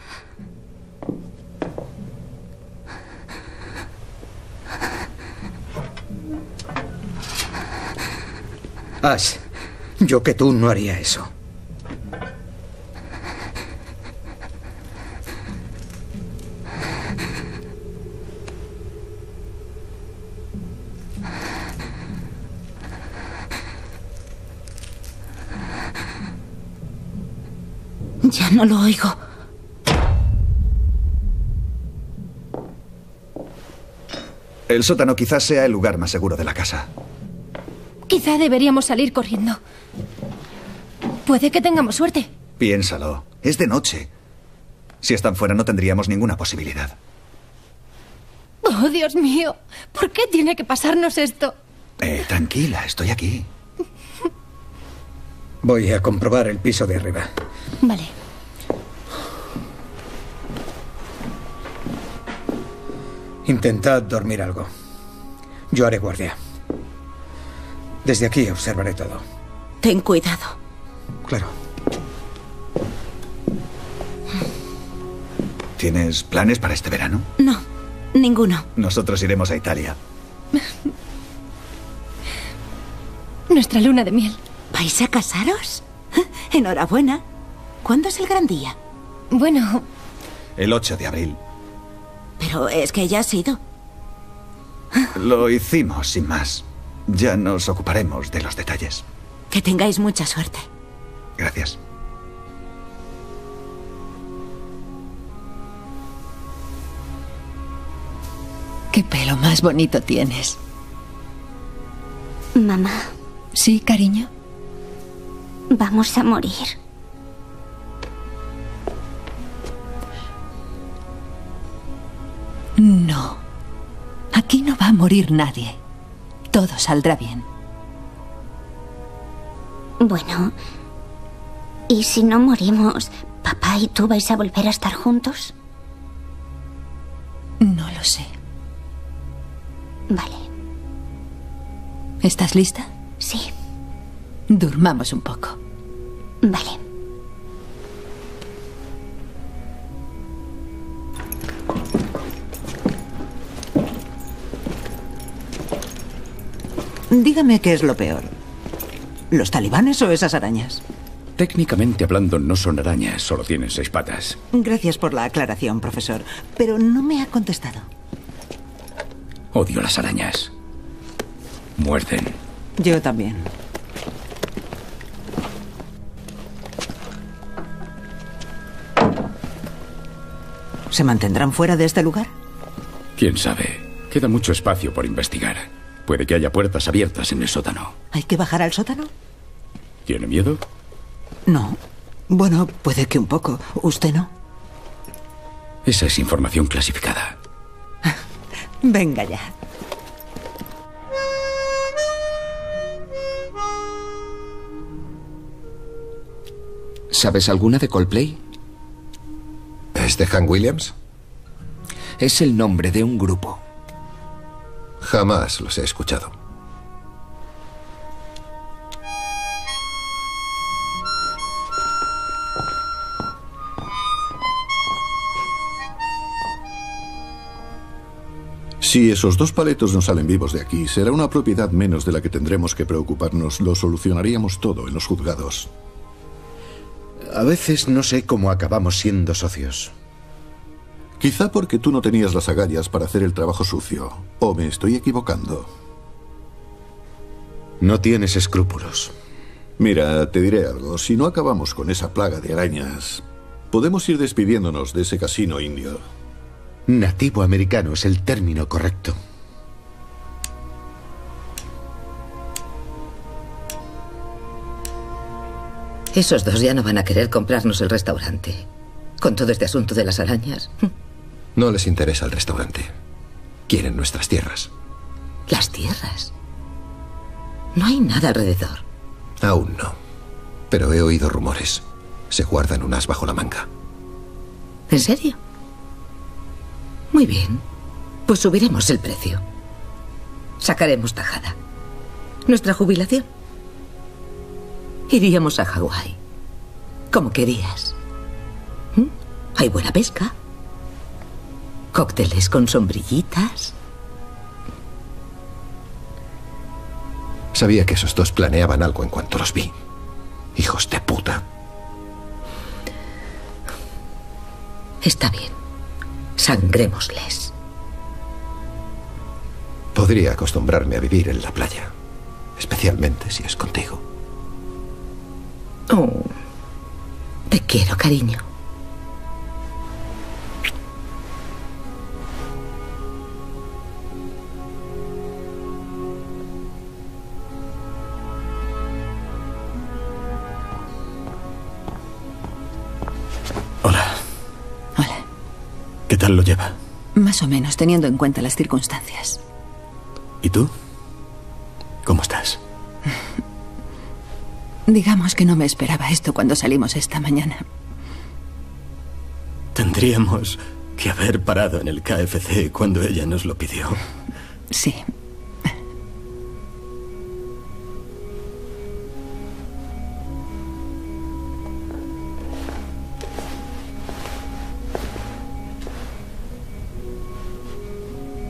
Ash, yo que tú no haría eso. Ya no lo oigo. El sótano quizás sea el lugar más seguro de la casa. Quizá deberíamos salir corriendo. Puede que tengamos suerte. Piénsalo. Es de noche. Si están fuera no tendríamos ninguna posibilidad. Oh, Dios mío. ¿Por qué tiene que pasarnos esto? Eh, tranquila, estoy aquí. Voy a comprobar el piso de arriba. Vale. Intentad dormir algo. Yo haré guardia. Desde aquí observaré todo. Ten cuidado. Claro. ¿Tienes planes para este verano? No, ninguno. Nosotros iremos a Italia. Nuestra luna de miel. ¿Vais a casaros? Enhorabuena. ¿Cuándo es el gran día? Bueno... El ocho de abril. Pero es que ya ha sido. Lo hicimos, sin más. Ya nos ocuparemos de los detalles. Que tengáis mucha suerte. Gracias. Qué pelo más bonito tienes. Mamá. Sí, cariño. Vamos a morir. No. Aquí no va a morir nadie. Todo saldrá bien. Bueno, ¿y si no morimos, papá y tú vais a volver a estar juntos? No lo sé. Vale. ¿Estás lista? Sí. Durmamos un poco. Vale. Dígame qué es lo peor. ¿Los talibanes o esas arañas? Técnicamente hablando, no son arañas, solo tienen seis patas. Gracias por la aclaración, profesor. Pero no me ha contestado. Odio las arañas. Muerden. Yo también. ¿Se mantendrán fuera de este lugar? ¿Quién sabe? Queda mucho espacio por investigar. Puede que haya puertas abiertas en el sótano. ¿Hay que bajar al sótano? ¿Tiene miedo? No. Bueno, puede que un poco. ¿Usted no? Esa es información clasificada. Venga ya. ¿Sabes alguna de Coldplay? ¿Es de Han Williams? Es el nombre de un grupo. Jamás los he escuchado. Si esos dos paletos no salen vivos de aquí, será una propiedad menos de la que tendremos que preocuparnos. Lo solucionaríamos todo en los juzgados. A veces no sé cómo acabamos siendo socios. Quizá porque tú no tenías las agallas para hacer el trabajo sucio. ¿O me estoy equivocando? No tienes escrúpulos. Mira, te diré algo. Si no acabamos con esa plaga de arañas, podemos ir despidiéndonos de ese casino indio. Nativo americano es el término correcto. Esos dos ya no van a querer comprarnos el restaurante. Con todo este asunto de las arañas. No les interesa el restaurante. Quieren nuestras tierras. ¿Las tierras? No hay nada alrededor. Aún no. Pero he oído rumores. Se guardan un as bajo la manga. ¿En serio? Muy bien. Pues subiremos el precio. Sacaremos tajada. Nuestra jubilación. Iríamos a Hawái. Como querías. ¿Mm? Hay buena pesca. Cócteles con sombrillitas. Sabía que esos dos planeaban algo en cuanto los vi. Hijos de puta. Está bien. Sangrémosles. Podría acostumbrarme a vivir en la playa. Especialmente si es contigo. Oh, te quiero, cariño. Hola. Hola. ¿Qué tal lo lleva? Más o menos, teniendo en cuenta las circunstancias. ¿Y tú? ¿Cómo estás? Digamos que no me esperaba esto cuando salimos esta mañana. Tendríamos que haber parado en el K F C cuando ella nos lo pidió. Sí.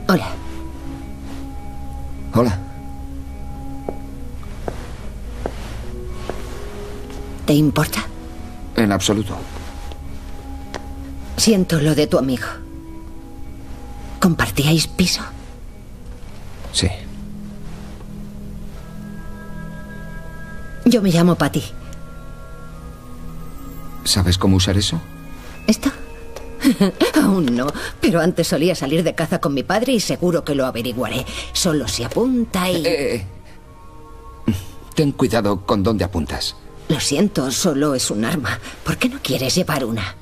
Hola. Hola. ¿Te importa? En absoluto. Siento lo de tu amigo. ¿Compartíais piso? Sí. Yo me llamo Patty. ¿Sabes cómo usar eso? ¿Esto? Aún no, pero antes solía salir de caza con mi padre y seguro que lo averiguaré. Solo se apunta y... Eh, eh. Ten cuidado con dónde apuntas. Lo siento, solo es un arma. ¿Por qué no quieres llevar una?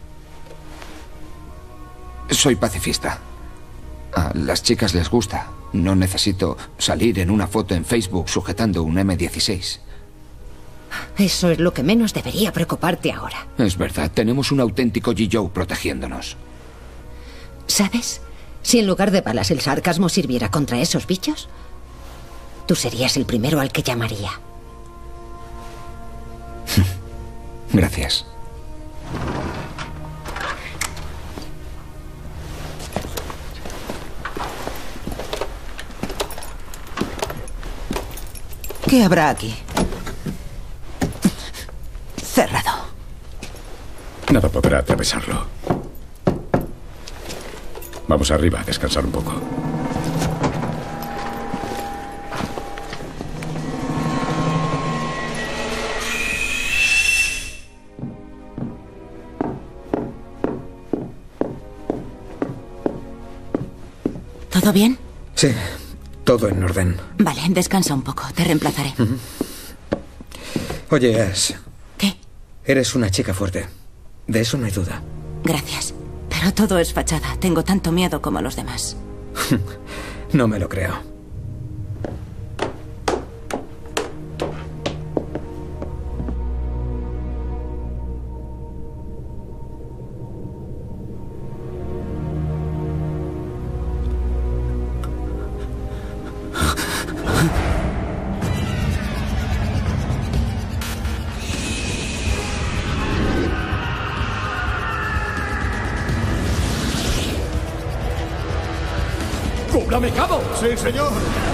Soy pacifista. A las chicas les gusta. No necesito salir en una foto en Facebook sujetando un eme dieciséis. Eso es lo que menos debería preocuparte ahora. Es verdad, tenemos un auténtico G. Joe protegiéndonos. ¿Sabes? Si en lugar de balas el sarcasmo sirviera contra esos bichos, tú serías el primero al que llamaría. Gracias. ¿Qué habrá aquí? Cerrado. Nada podrá atravesarlo. Vamos arriba a descansar un poco. ¿Todo bien? Sí, todo en orden. Vale, descansa un poco. Te reemplazaré. Uh-huh. Oye, Ash. ¿Qué? Eres una chica fuerte. De eso no hay duda. Gracias. Pero todo es fachada. Tengo tanto miedo como los demás. No me lo creo. ¡Cúbrame, cabo! ¡Sí, señor!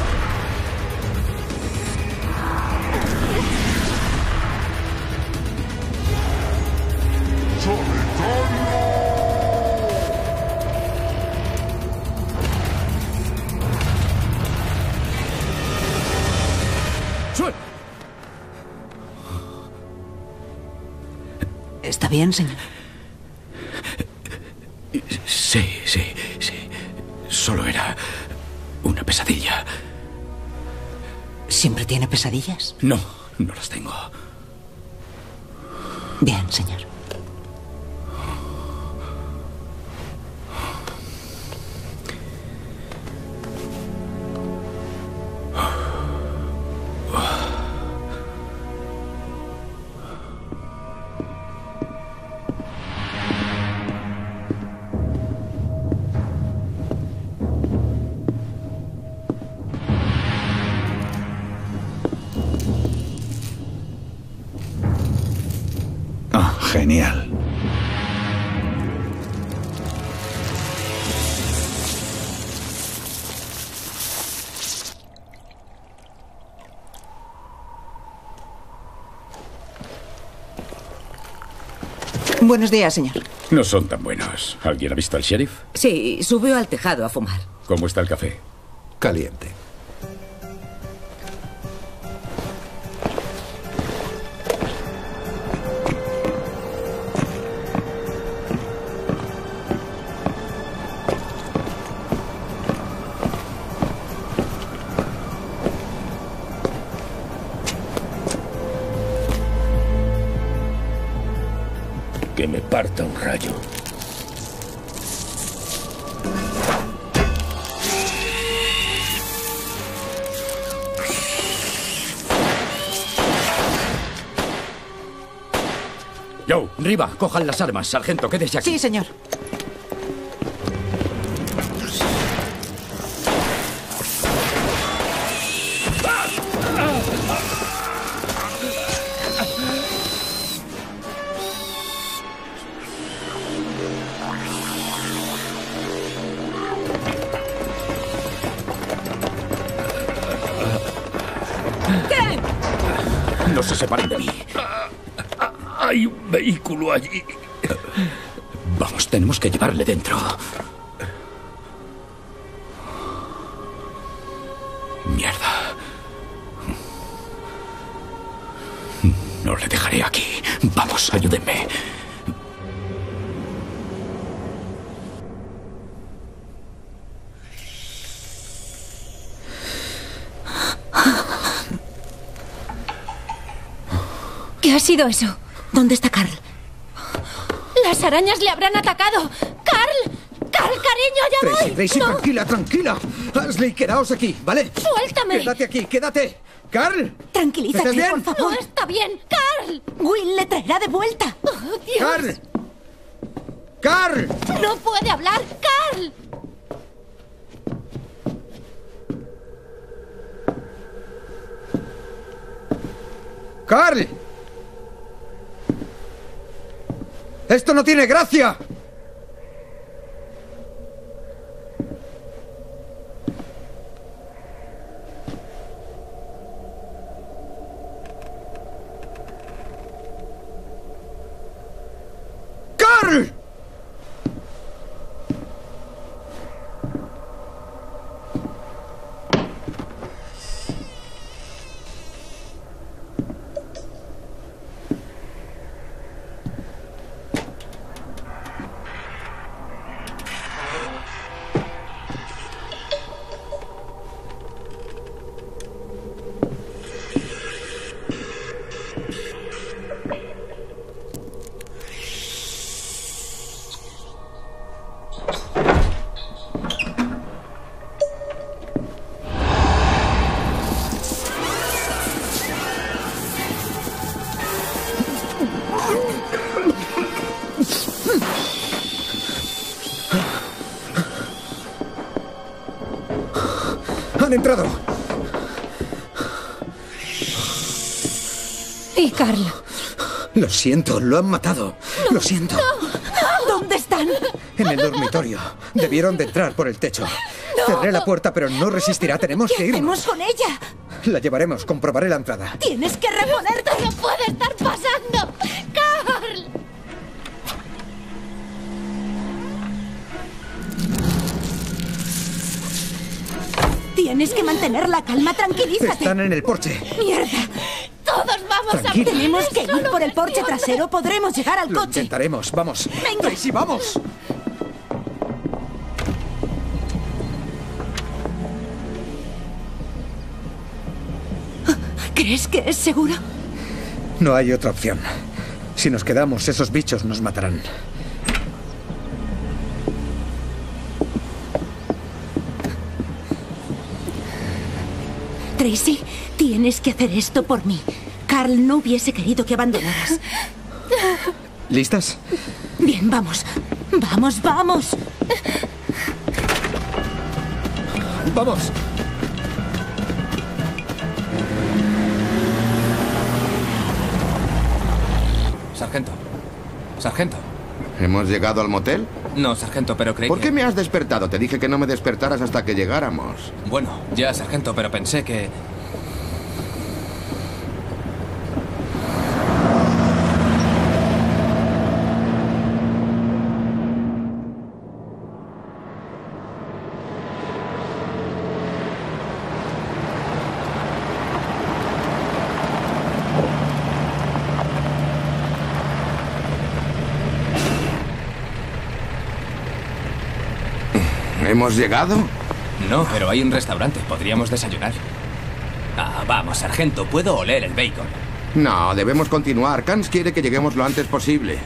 ¿Está bien, señor? Sí, sí, sí. Solo era una pesadilla. ¿Siempre tiene pesadillas? No, no las tengo. Bien, señor. Genial. Buenos días, señor. No son tan buenos. ¿Alguien ha visto al sheriff? Sí, subió al tejado a fumar. ¿Cómo está el café? Caliente. Que me parta un rayo. Joe, Riva, cojan las armas. Sargento, quédese aquí. Sí, señor. No se separen de mí. Hay un vehículo allí. Vamos, tenemos que llevarle dentro. Mierda. No le dejaré aquí. Vamos, ayúdenme. ¿Qué ha sido eso? ¿Dónde está Carl? Las arañas le habrán atacado. ¡Carl! ¡Carl, cariño, ya Tracy, voy! Tracy, ¡No! tranquila, tranquila. Ashley, quedaos aquí, ¿vale? ¡Suéltame! Quédate aquí, quédate. ¡Carl! Tranquilízate, ¿Estás bien? por favor. No está bien. ¡Carl! Will le traerá de vuelta. Oh, Dios. ¡Carl! ¡Carl! ¡No puede hablar! ¡Carl! ¡Carl! ¡Esto no tiene gracia! ¡Carl! ¡Han entrado! ¿Y Carl? Lo siento, lo han matado. Lo siento. ¿Dónde están? En el dormitorio. Debieron de entrar por el techo. Cerré la puerta, pero no resistirá. Tenemos ¿Qué que irnos. hacemos con ella? La llevaremos. Comprobaré la entrada. Tienes que reponerte. ¡No puede estar pasando! ¡Carl! Tienes que mantener la calma. Tranquilízate. Están en el porche. ¡Mierda! ¡Todos vamos Tranquila. a... Tenemos que ir Solo por el porche presiona. trasero. Podremos llegar al Lo coche. intentaremos. Vamos. Venga. Tracy, vamos. ¿Crees que es seguro? No hay otra opción. Si nos quedamos, esos bichos nos matarán. Tracy, tienes que hacer esto por mí. Carl no hubiese querido que abandonaras. ¿Listas? Bien, vamos. Vamos, vamos. ¡Vamos! Sargento. Sargento. ¿Hemos llegado al motel? No, sargento, pero creí ¿Por que... qué me has despertado? Te dije que no me despertaras hasta que llegáramos. Bueno, ya, sargento, pero pensé que... ¿Hemos llegado? No, pero hay un restaurante. Podríamos desayunar. Ah, vamos, sargento. Puedo oler el bacon. No, debemos continuar. Kans quiere que lleguemos lo antes posible.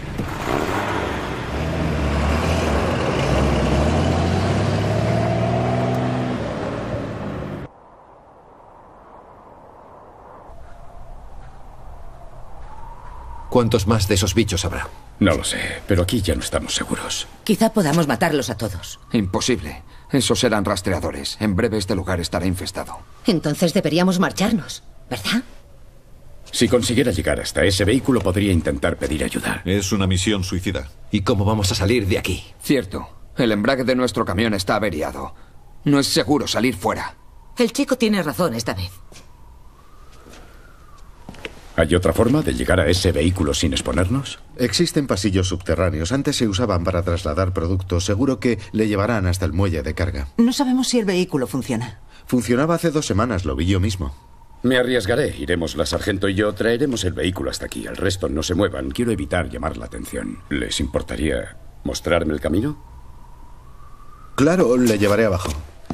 ¿Cuántos más de esos bichos habrá? No lo sé, pero aquí ya no estamos seguros. Quizá podamos matarlos a todos. Imposible. Esos eran rastreadores. En breve este lugar estará infestado. Entonces deberíamos marcharnos, ¿verdad? Si consiguiera llegar hasta ese vehículo, podría intentar pedir ayuda. Es una misión suicida. ¿Y cómo vamos a salir de aquí? Cierto. El embrague de nuestro camión está averiado. No es seguro salir fuera. El chico tiene razón esta vez. ¿Hay otra forma de llegar a ese vehículo sin exponernos? Existen pasillos subterráneos. Antes se usaban para trasladar productos. Seguro que le llevarán hasta el muelle de carga. No sabemos si el vehículo funciona. Funcionaba hace dos semanas, lo vi yo mismo. Me arriesgaré. Iremos la sargento y yo. Traeremos el vehículo hasta aquí. El resto no se muevan. Quiero evitar llamar la atención. ¿Les importaría mostrarme el camino? Claro, le llevaré abajo.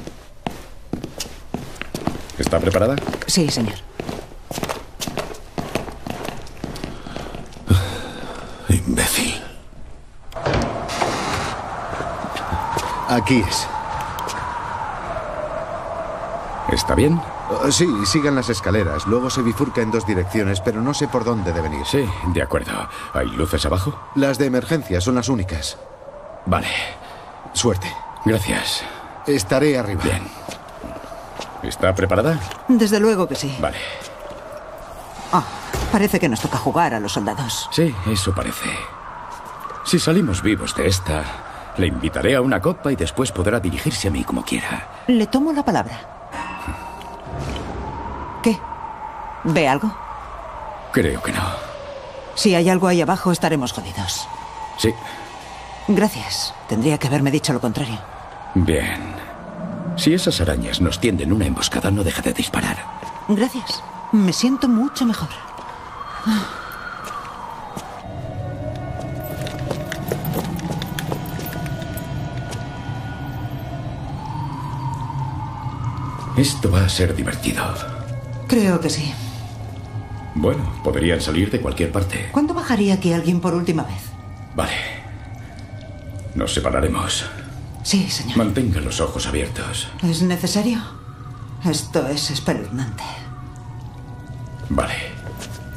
¿Está preparada? Sí, señor. Imbécil. Aquí es. ¿Está bien? Uh, sí, sigan las escaleras. Luego se bifurca en dos direcciones, pero no sé por dónde deben ir. Sí, de acuerdo. ¿Hay luces abajo? Las de emergencia son las únicas. Vale. Suerte. Gracias. Estaré arriba. Bien. ¿Está preparada? Desde luego que sí. Vale. Ah, parece que nos toca jugar a los soldados. Sí, eso parece. Si salimos vivos de esta, le invitaré a una copa y después podrá dirigirse a mí como quiera. Le tomo la palabra. ¿Qué? ¿Ve algo? Creo que no. Si hay algo ahí abajo, estaremos jodidos. Sí. Gracias. Tendría que haberme dicho lo contrario. Bien. Si esas arañas nos tienden una emboscada, no deja de disparar. Gracias. Me siento mucho mejor. Esto va a ser divertido. Creo que sí. Bueno, podrían salir de cualquier parte. ¿Cuándo bajaría aquí alguien por última vez? Vale. Nos separaremos. Sí, señor. Mantenga los ojos abiertos. ¿Es necesario? Esto es espeluznante. Vale.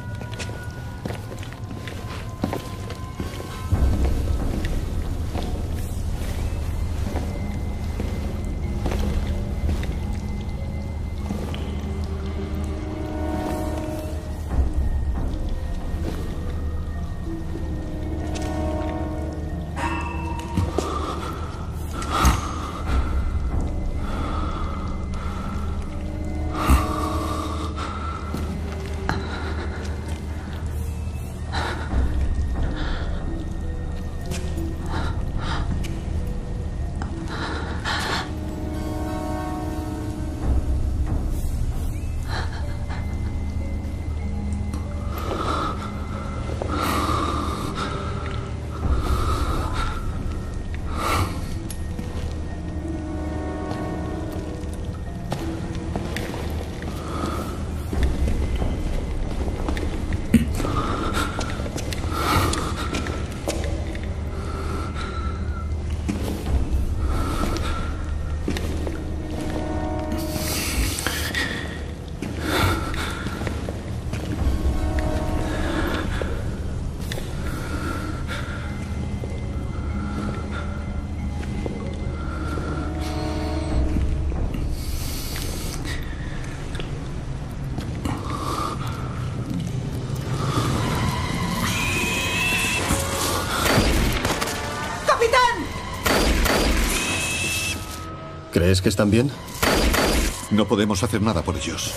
¿Crees que están bien? No podemos hacer nada por ellos.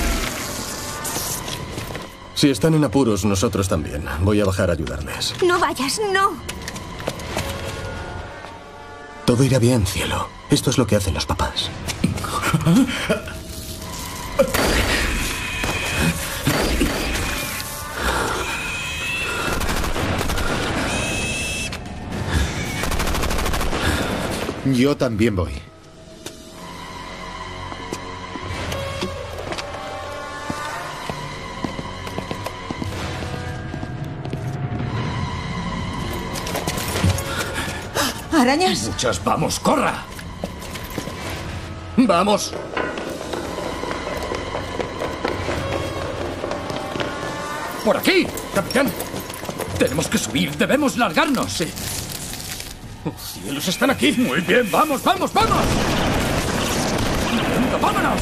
Si están en apuros, nosotros también. Voy a bajar a ayudarles. No vayas, no. Todo irá bien, cielo. Esto es lo que hacen los papás. Yo también voy. ¿Arañas? Muchas, vamos, corra. Vamos. Por aquí, capitán. Tenemos que subir, debemos largarnos. Sí. Oh, cielos, están aquí. Muy bien, vamos, vamos, vamos. Venga, vámonos.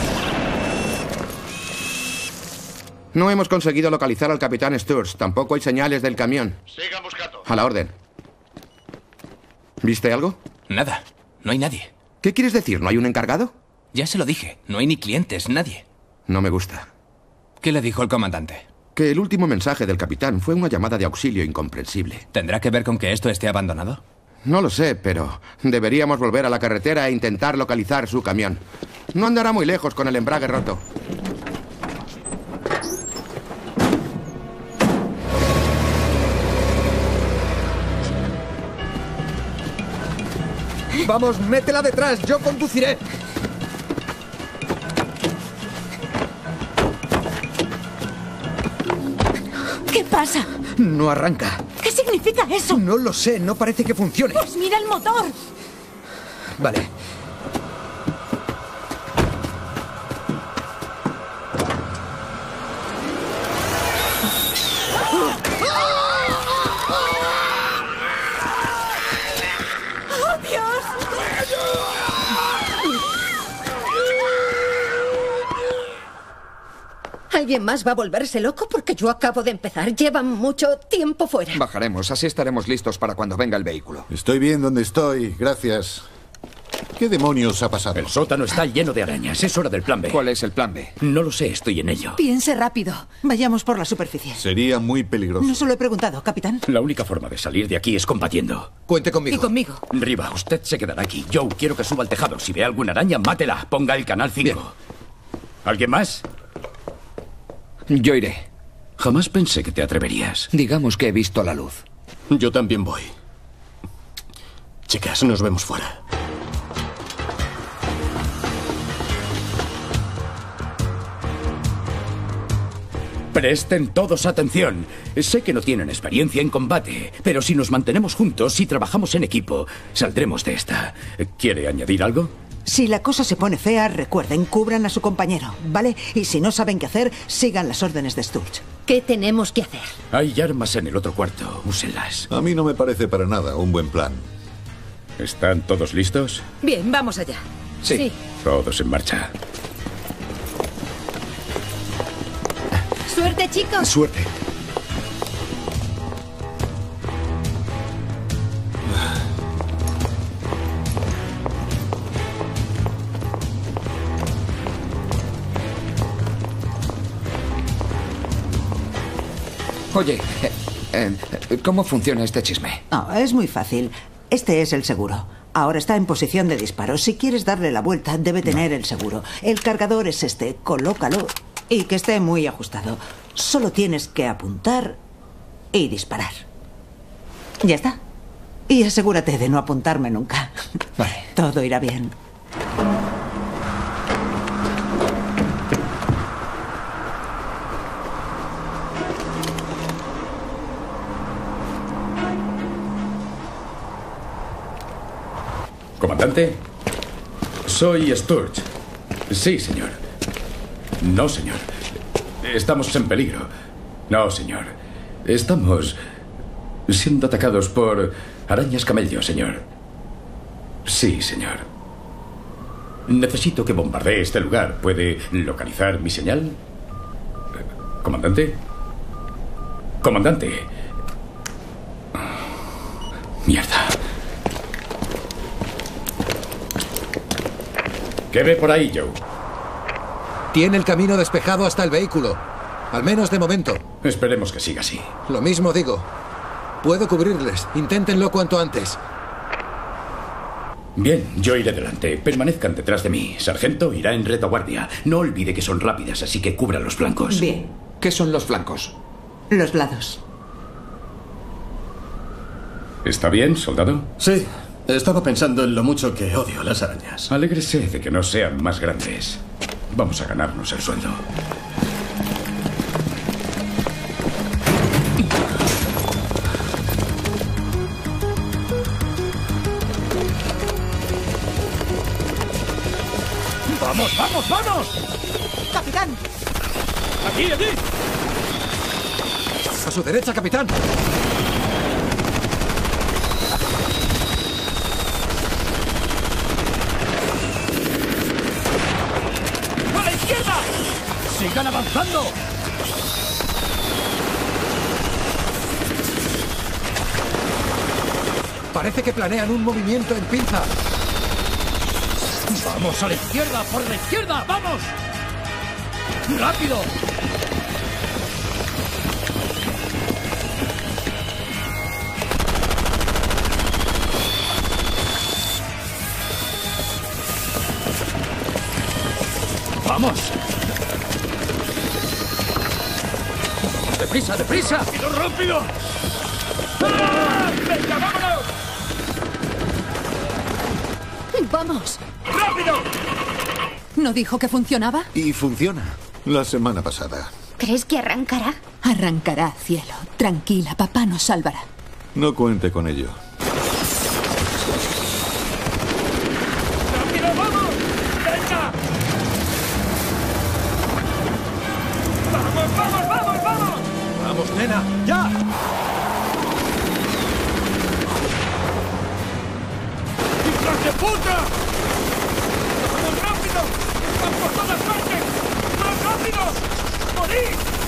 No hemos conseguido localizar al capitán Sturz. Tampoco hay señales del camión. Sigan buscando. A la orden. ¿Viste algo? Nada. No hay nadie. ¿Qué quieres decir? ¿No hay un encargado? Ya se lo dije. No hay ni clientes, nadie. No me gusta. ¿Qué le dijo el comandante? Que el último mensaje del capitán fue una llamada de auxilio incomprensible. ¿Tendrá que ver con que esto esté abandonado? No lo sé, pero deberíamos volver a la carretera e intentar localizar su camión. No andará muy lejos con el embrague roto. Vamos, métela detrás, yo conduciré. ¿Qué pasa? No arranca. ¿Qué significa eso? No lo sé, no parece que funcione. Pues mira el motor. Vale. ¡Oh, Dios! ¿Alguien más va a volverse loco? Porque yo acabo de empezar. Llevan mucho tiempo fuera. Bajaremos, así estaremos listos para cuando venga el vehículo. Estoy bien donde estoy, gracias. ¿Qué demonios ha pasado? El sótano está lleno de arañas. Es hora del plan B. ¿Cuál es el plan B? No lo sé, estoy en ello. Piense rápido. Vayamos por la superficie. Sería muy peligroso. No se lo he preguntado, capitán. La única forma de salir de aquí es combatiendo. Cuente conmigo. Y conmigo. Riva, usted se quedará aquí. Joe, quiero que suba al tejado. Si ve alguna araña, mátela. Ponga el canal cinco. Bien. ¿Alguien más? Yo iré. Jamás pensé que te atreverías. Digamos que he visto la luz. Yo también voy. Chicas, nos vemos fuera. Presten todos atención. Sé que no tienen experiencia en combate, pero si nos mantenemos juntos y trabajamos en equipo, saldremos de esta. ¿Quiere añadir algo? Si la cosa se pone fea, recuerden, cubran a su compañero, ¿vale? Y si no saben qué hacer, sigan las órdenes de Sturge. ¿Qué tenemos que hacer? Hay armas en el otro cuarto. Úsenlas. A mí no me parece para nada un buen plan. ¿Están todos listos? Bien, vamos allá. Sí. Sí. Todos en marcha. ¡Suerte, chicos! Suerte. Oye, eh, eh, ¿cómo funciona este chisme? No, es muy fácil. Este es el seguro. Ahora está en posición de disparo. Si quieres darle la vuelta, debe tener el seguro. El cargador es este. Colócalo y que esté muy ajustado. Solo tienes que apuntar y disparar. Ya está. Y asegúrate de no apuntarme nunca. Vale. Todo irá bien. ¿Comandante? Soy Sturge. Sí, señor. No, señor. Estamos en peligro. No, señor. Estamos siendo atacados por arañas camello, señor. Sí, señor. Necesito que bombardee este lugar. ¿Puede localizar mi señal? ¿Comandante? Comandante. Mierda. ¿Qué ve por ahí, Joe? Tiene el camino despejado hasta el vehículo. Al menos de momento. Esperemos que siga así. Lo mismo digo. Puedo cubrirles. Inténtenlo cuanto antes. Bien, yo iré delante. Permanezcan detrás de mí. Sargento irá en retaguardia. No olvide que son rápidas, así que cubran los flancos. Bien. ¿Qué son los flancos? Los lados. ¿Está bien, soldado? Sí. Estaba pensando en lo mucho que odio las arañas. Alégrese de que no sean más grandes. Vamos a ganarnos el sueldo. ¡Vamos, vamos, vamos! ¡Capitán! ¡Aquí, aquí! A su derecha, capitán. ¡A la izquierda! ¡Sigan avanzando! Parece que planean un movimiento en pinza. ¡Vamos a la izquierda! ¡Por la izquierda! ¡Vamos! ¡Rápido! ¡Vamos! ¡Deprisa, deprisa! ¡Rápido, rápido! ¡Ah! ¡Venga, vámonos! ¡Vamos! ¡Rápido! ¿No dijo que funcionaba? Y funciona. La semana pasada. ¿Crees que arrancará? Arrancará, cielo. Tranquila, papá nos salvará. No cuente con ello. ¡Rápido, vamos! ¡Venga! ¡Vamos, vamos, vamos, vamos! ¡Vamos, nena! ¡Ya! ¡Hijas de puta! ¡Vamos rápido! ¡Vamos por todas partes! ¡Más rápido! ¡Morid!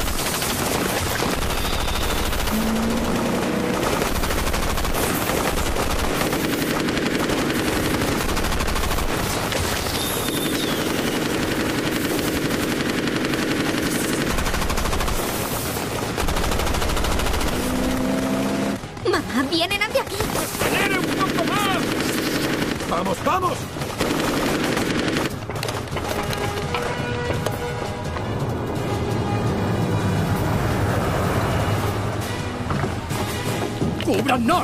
Mamá, vienen hacia aquí. ¡Acelere un poco más! ¡Vamos, vamos! ¡Cúbrannos!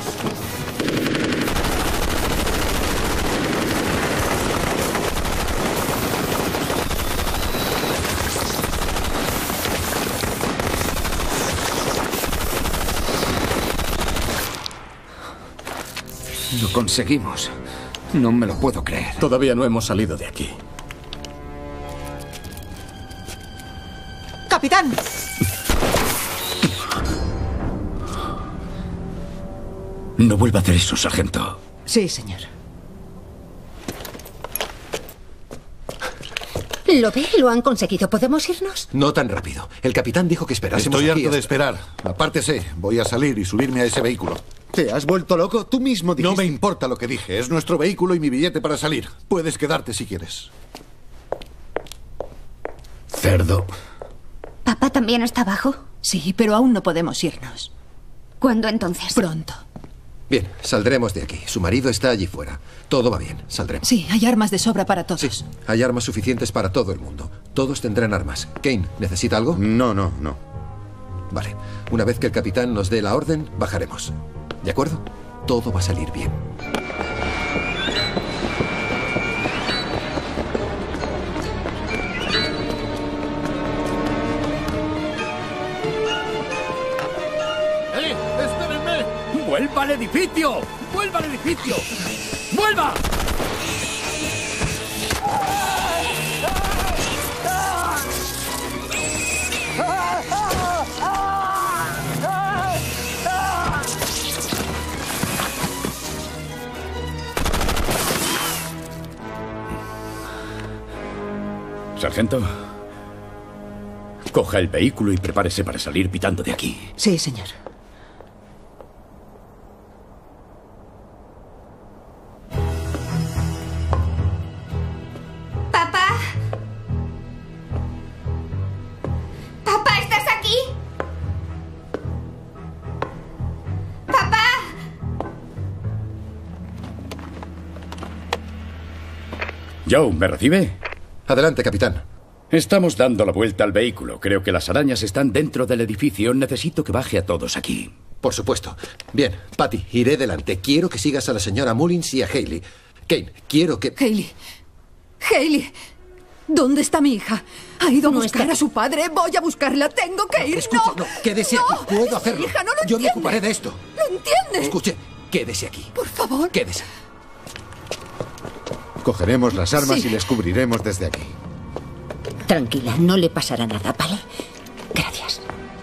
Lo conseguimos. No me lo puedo creer. Todavía no hemos salido de aquí. ¡Capitán! No vuelva a hacer eso, sargento. Sí, señor. ¿Lo ve? Lo han conseguido. ¿Podemos irnos? No tan rápido. El capitán dijo que esperásemos Estoy aquí harto de hasta- esperar. Apártese. Voy a salir y subirme a ese vehículo. ¿Te has vuelto loco? Tú mismo dijiste... No me importa lo que dije. Es nuestro vehículo y mi billete para salir. Puedes quedarte si quieres. Cerdo. ¿Papá también está abajo? Sí, pero aún no podemos irnos. ¿Cuándo entonces? Pronto. Bien, saldremos de aquí. Su marido está allí fuera. Todo va bien. Saldremos. Sí, hay armas de sobra para todos. Sí, hay armas suficientes para todo el mundo. Todos tendrán armas. Kane, ¿necesita algo? No, no, no. Vale. Una vez que el capitán nos dé la orden, bajaremos. ¿De acuerdo? Todo va a salir bien. ¡Eh! ¡Espérenme! ¡Vuelva al edificio! ¡Vuelva al edificio! ¡Vuelva! Sargento, coja el vehículo y prepárese para salir pitando de aquí. Sí, señor. ¡Papá! ¡Papá, estás aquí! ¡Papá! Joe, ¿me recibe? Adelante, capitán. Estamos dando la vuelta al vehículo. Creo que las arañas están dentro del edificio. Necesito que baje a todos aquí. Por supuesto. Bien, Patty, iré delante. Quiero que sigas a la señora Mullins y a Hailey. Kane, quiero que... Hailey. Hailey. ¿Dónde está mi hija? Ha ido a No buscar está a su padre. Voy a buscarla. Tengo que ir. Escuche, no, no, quédese no, aquí. Puedo es mi hacerlo. hija, no lo Yo me entiende. ocuparé de esto. ¿Lo entiende? Escuche, quédese aquí. Por favor. Quédese. Cogeremos las armas Sí. y les cubriremos desde aquí. Tranquila, no le pasará nada, ¿vale? Gracias.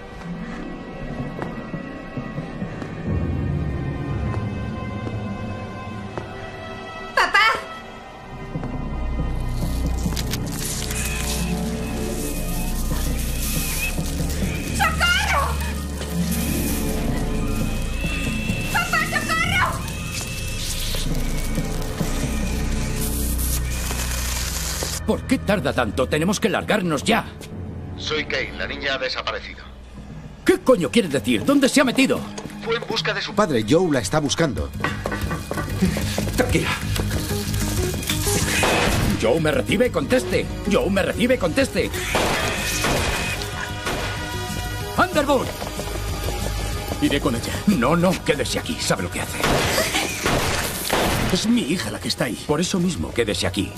¡Papá! ¡Socorro! ¡Papá, socorro! ¿Por qué tarda tanto? Tenemos que largarnos ya. Soy Kane, la niña ha desaparecido. ¿Qué coño quiere decir? ¿Dónde se ha metido? Fue en busca de su padre. Joe la está buscando. Tranquila. Joe me recibe, conteste. Joe me recibe, conteste. Underwood. Iré con ella. No, no, quédese aquí. Sabe lo que hace. Es mi hija la que está ahí. Por eso mismo, quédese aquí.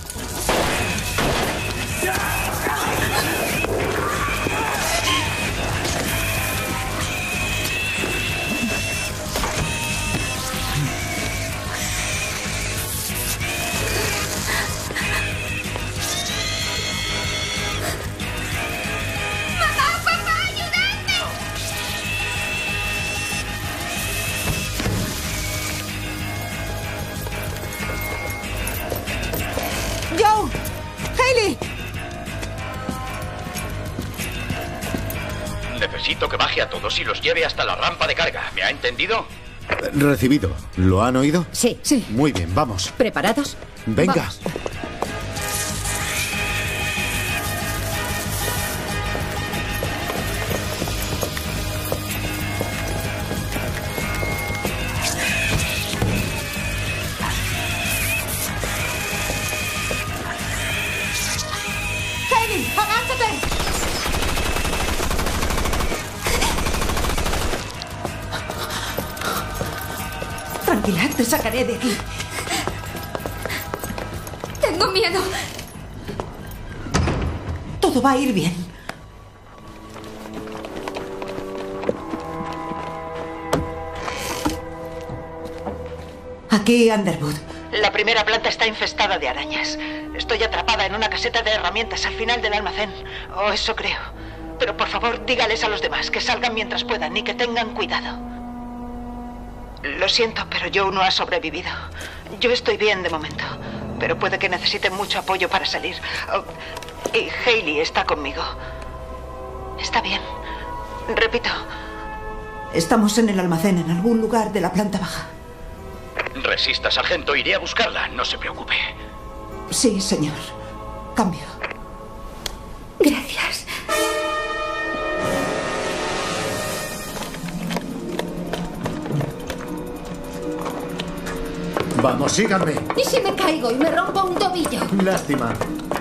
¡Joe! ¡Hailey! Necesito que baje a todos y los lleve hasta la rampa de carga. ¿Me ha entendido? Recibido. ¿Lo han oído? Sí. Sí. Muy bien, vamos. ¿Preparados? Venga. Vamos. ¡Hailey, agánchate! Tranquila, te sacaré de aquí. Tengo miedo. Todo va a ir bien. Aquí, Underwood. La primera planta está infestada de arañas. Estoy atrapada en una caseta de herramientas al final del almacén. O eso creo. Pero por favor, dígales a los demás que salgan mientras puedan y que tengan cuidado. Lo siento, pero Joe no ha sobrevivido. Yo estoy bien de momento, pero puede que necesite mucho apoyo para salir. Oh, y Hailey está conmigo. Está bien. Repito. Estamos en el almacén, en algún lugar de la planta baja. Resista, sargento. Iré a buscarla. No se preocupe. Sí, señor. Cambio. Gracias. Vamos, síganme. ¿Y si me caigo y me rompo un tobillo? Lástima.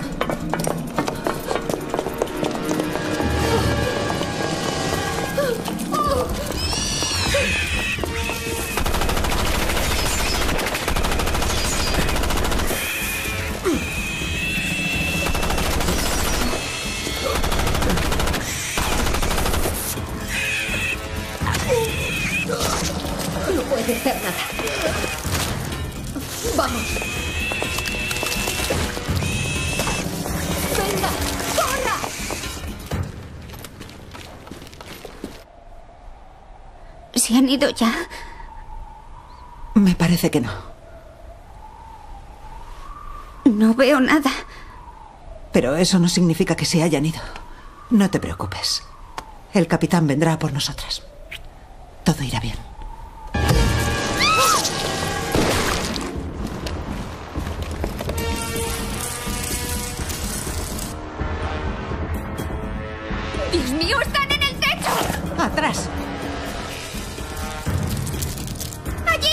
No puede hacer nada. Vamos. Venga, corra. ¿Se han ido ya? Me parece que no. No veo nada. Pero eso no significa que se hayan ido. No te preocupes. El capitán vendrá por nosotras. Todo irá bien. ¡Dios mío, están en el techo! ¡Atrás! ¡Allí!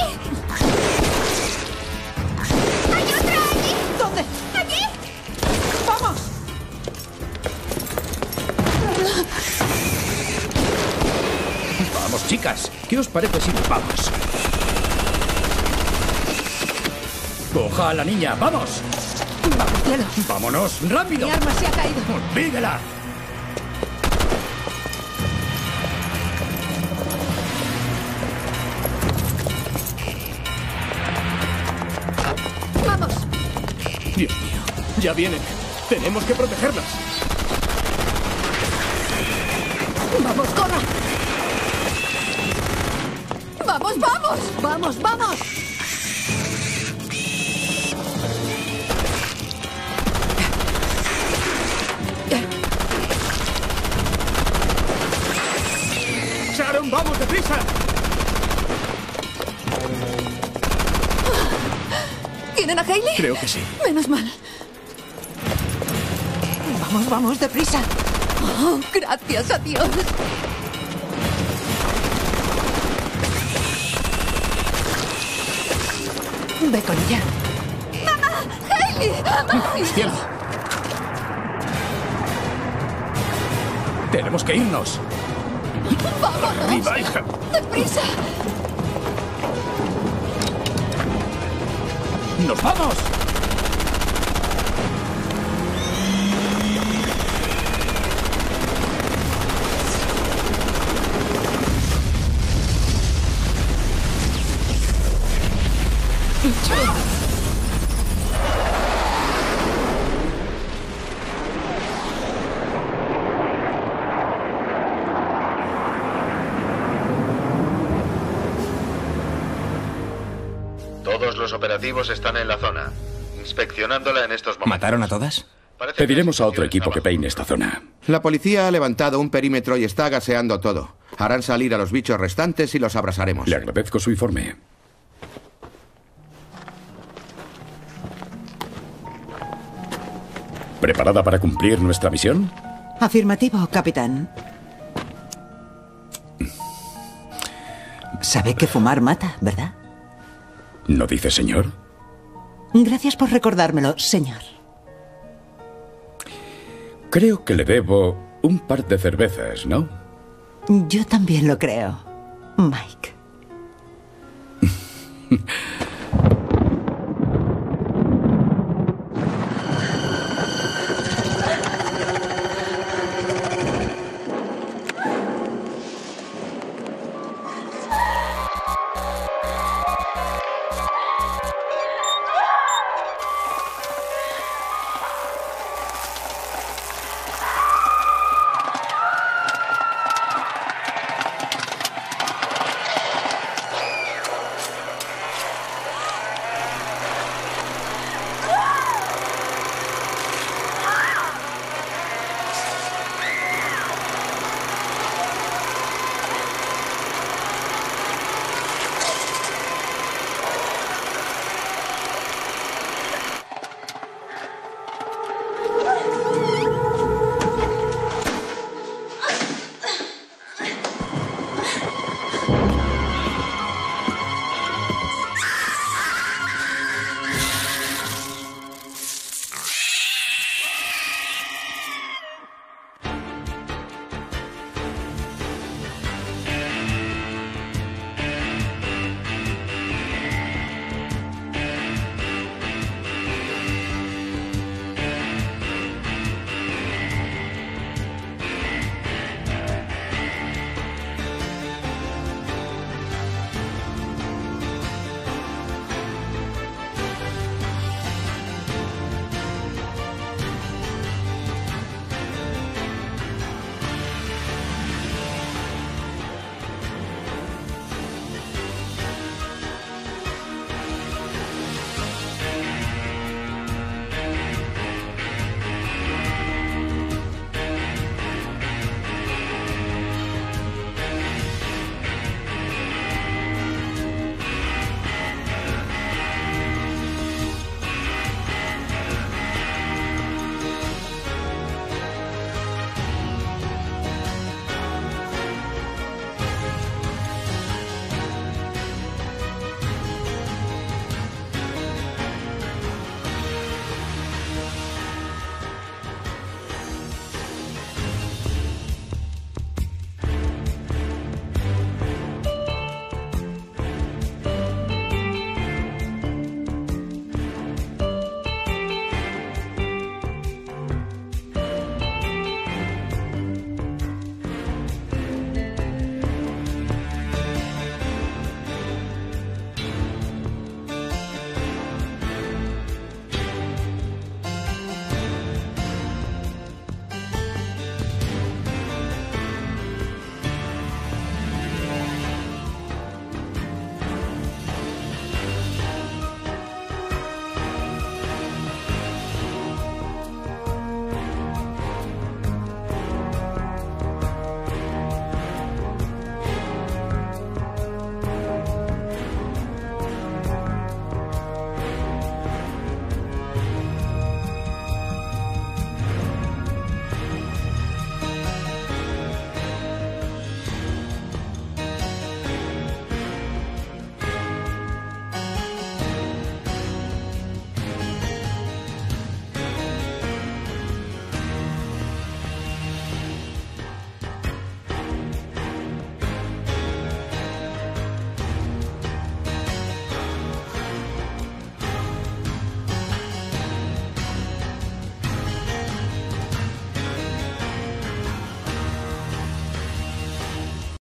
¡Hay otra allí! ¿Dónde? ¡Allí! ¡Vamos! Vamos, chicas. ¿Qué os parece si nos vamos? Coja a la niña, vamos. Vamos, cielo. Vámonos, rápido. Mi arma se ha caído. Olvídela. Vamos. Dios mío, ya vienen. Tenemos que protegerlas. Vamos, corra. Vamos, vamos. Vamos, vamos. Sharon, vamos, deprisa. ¿Tienen a Hailey? Creo que sí. Menos mal. Vamos, vamos, deprisa. Oh, gracias a Dios. Ve con ella. ¡Mamá! ¡Hailey! ¡Cielo! Tenemos que irnos. ¡Vamos! ¡Arriba, hija! ¡Deprisa! ¡Nos vamos! Todos los operativos están en la zona, inspeccionándola en estos momentos. ¿Mataron a todas? Pediremos a otro equipo que peine esta zona. La policía ha levantado un perímetro y está gaseando todo. Harán salir a los bichos restantes y los abrasaremos. Le agradezco su informe. ¿Preparada para cumplir nuestra misión? Afirmativo, capitán. Sabe que fumar mata, ¿verdad? ¿No dice señor? Gracias por recordármelo, señor. Creo que le debo un par de cervezas, ¿no? Yo también lo creo, Mike.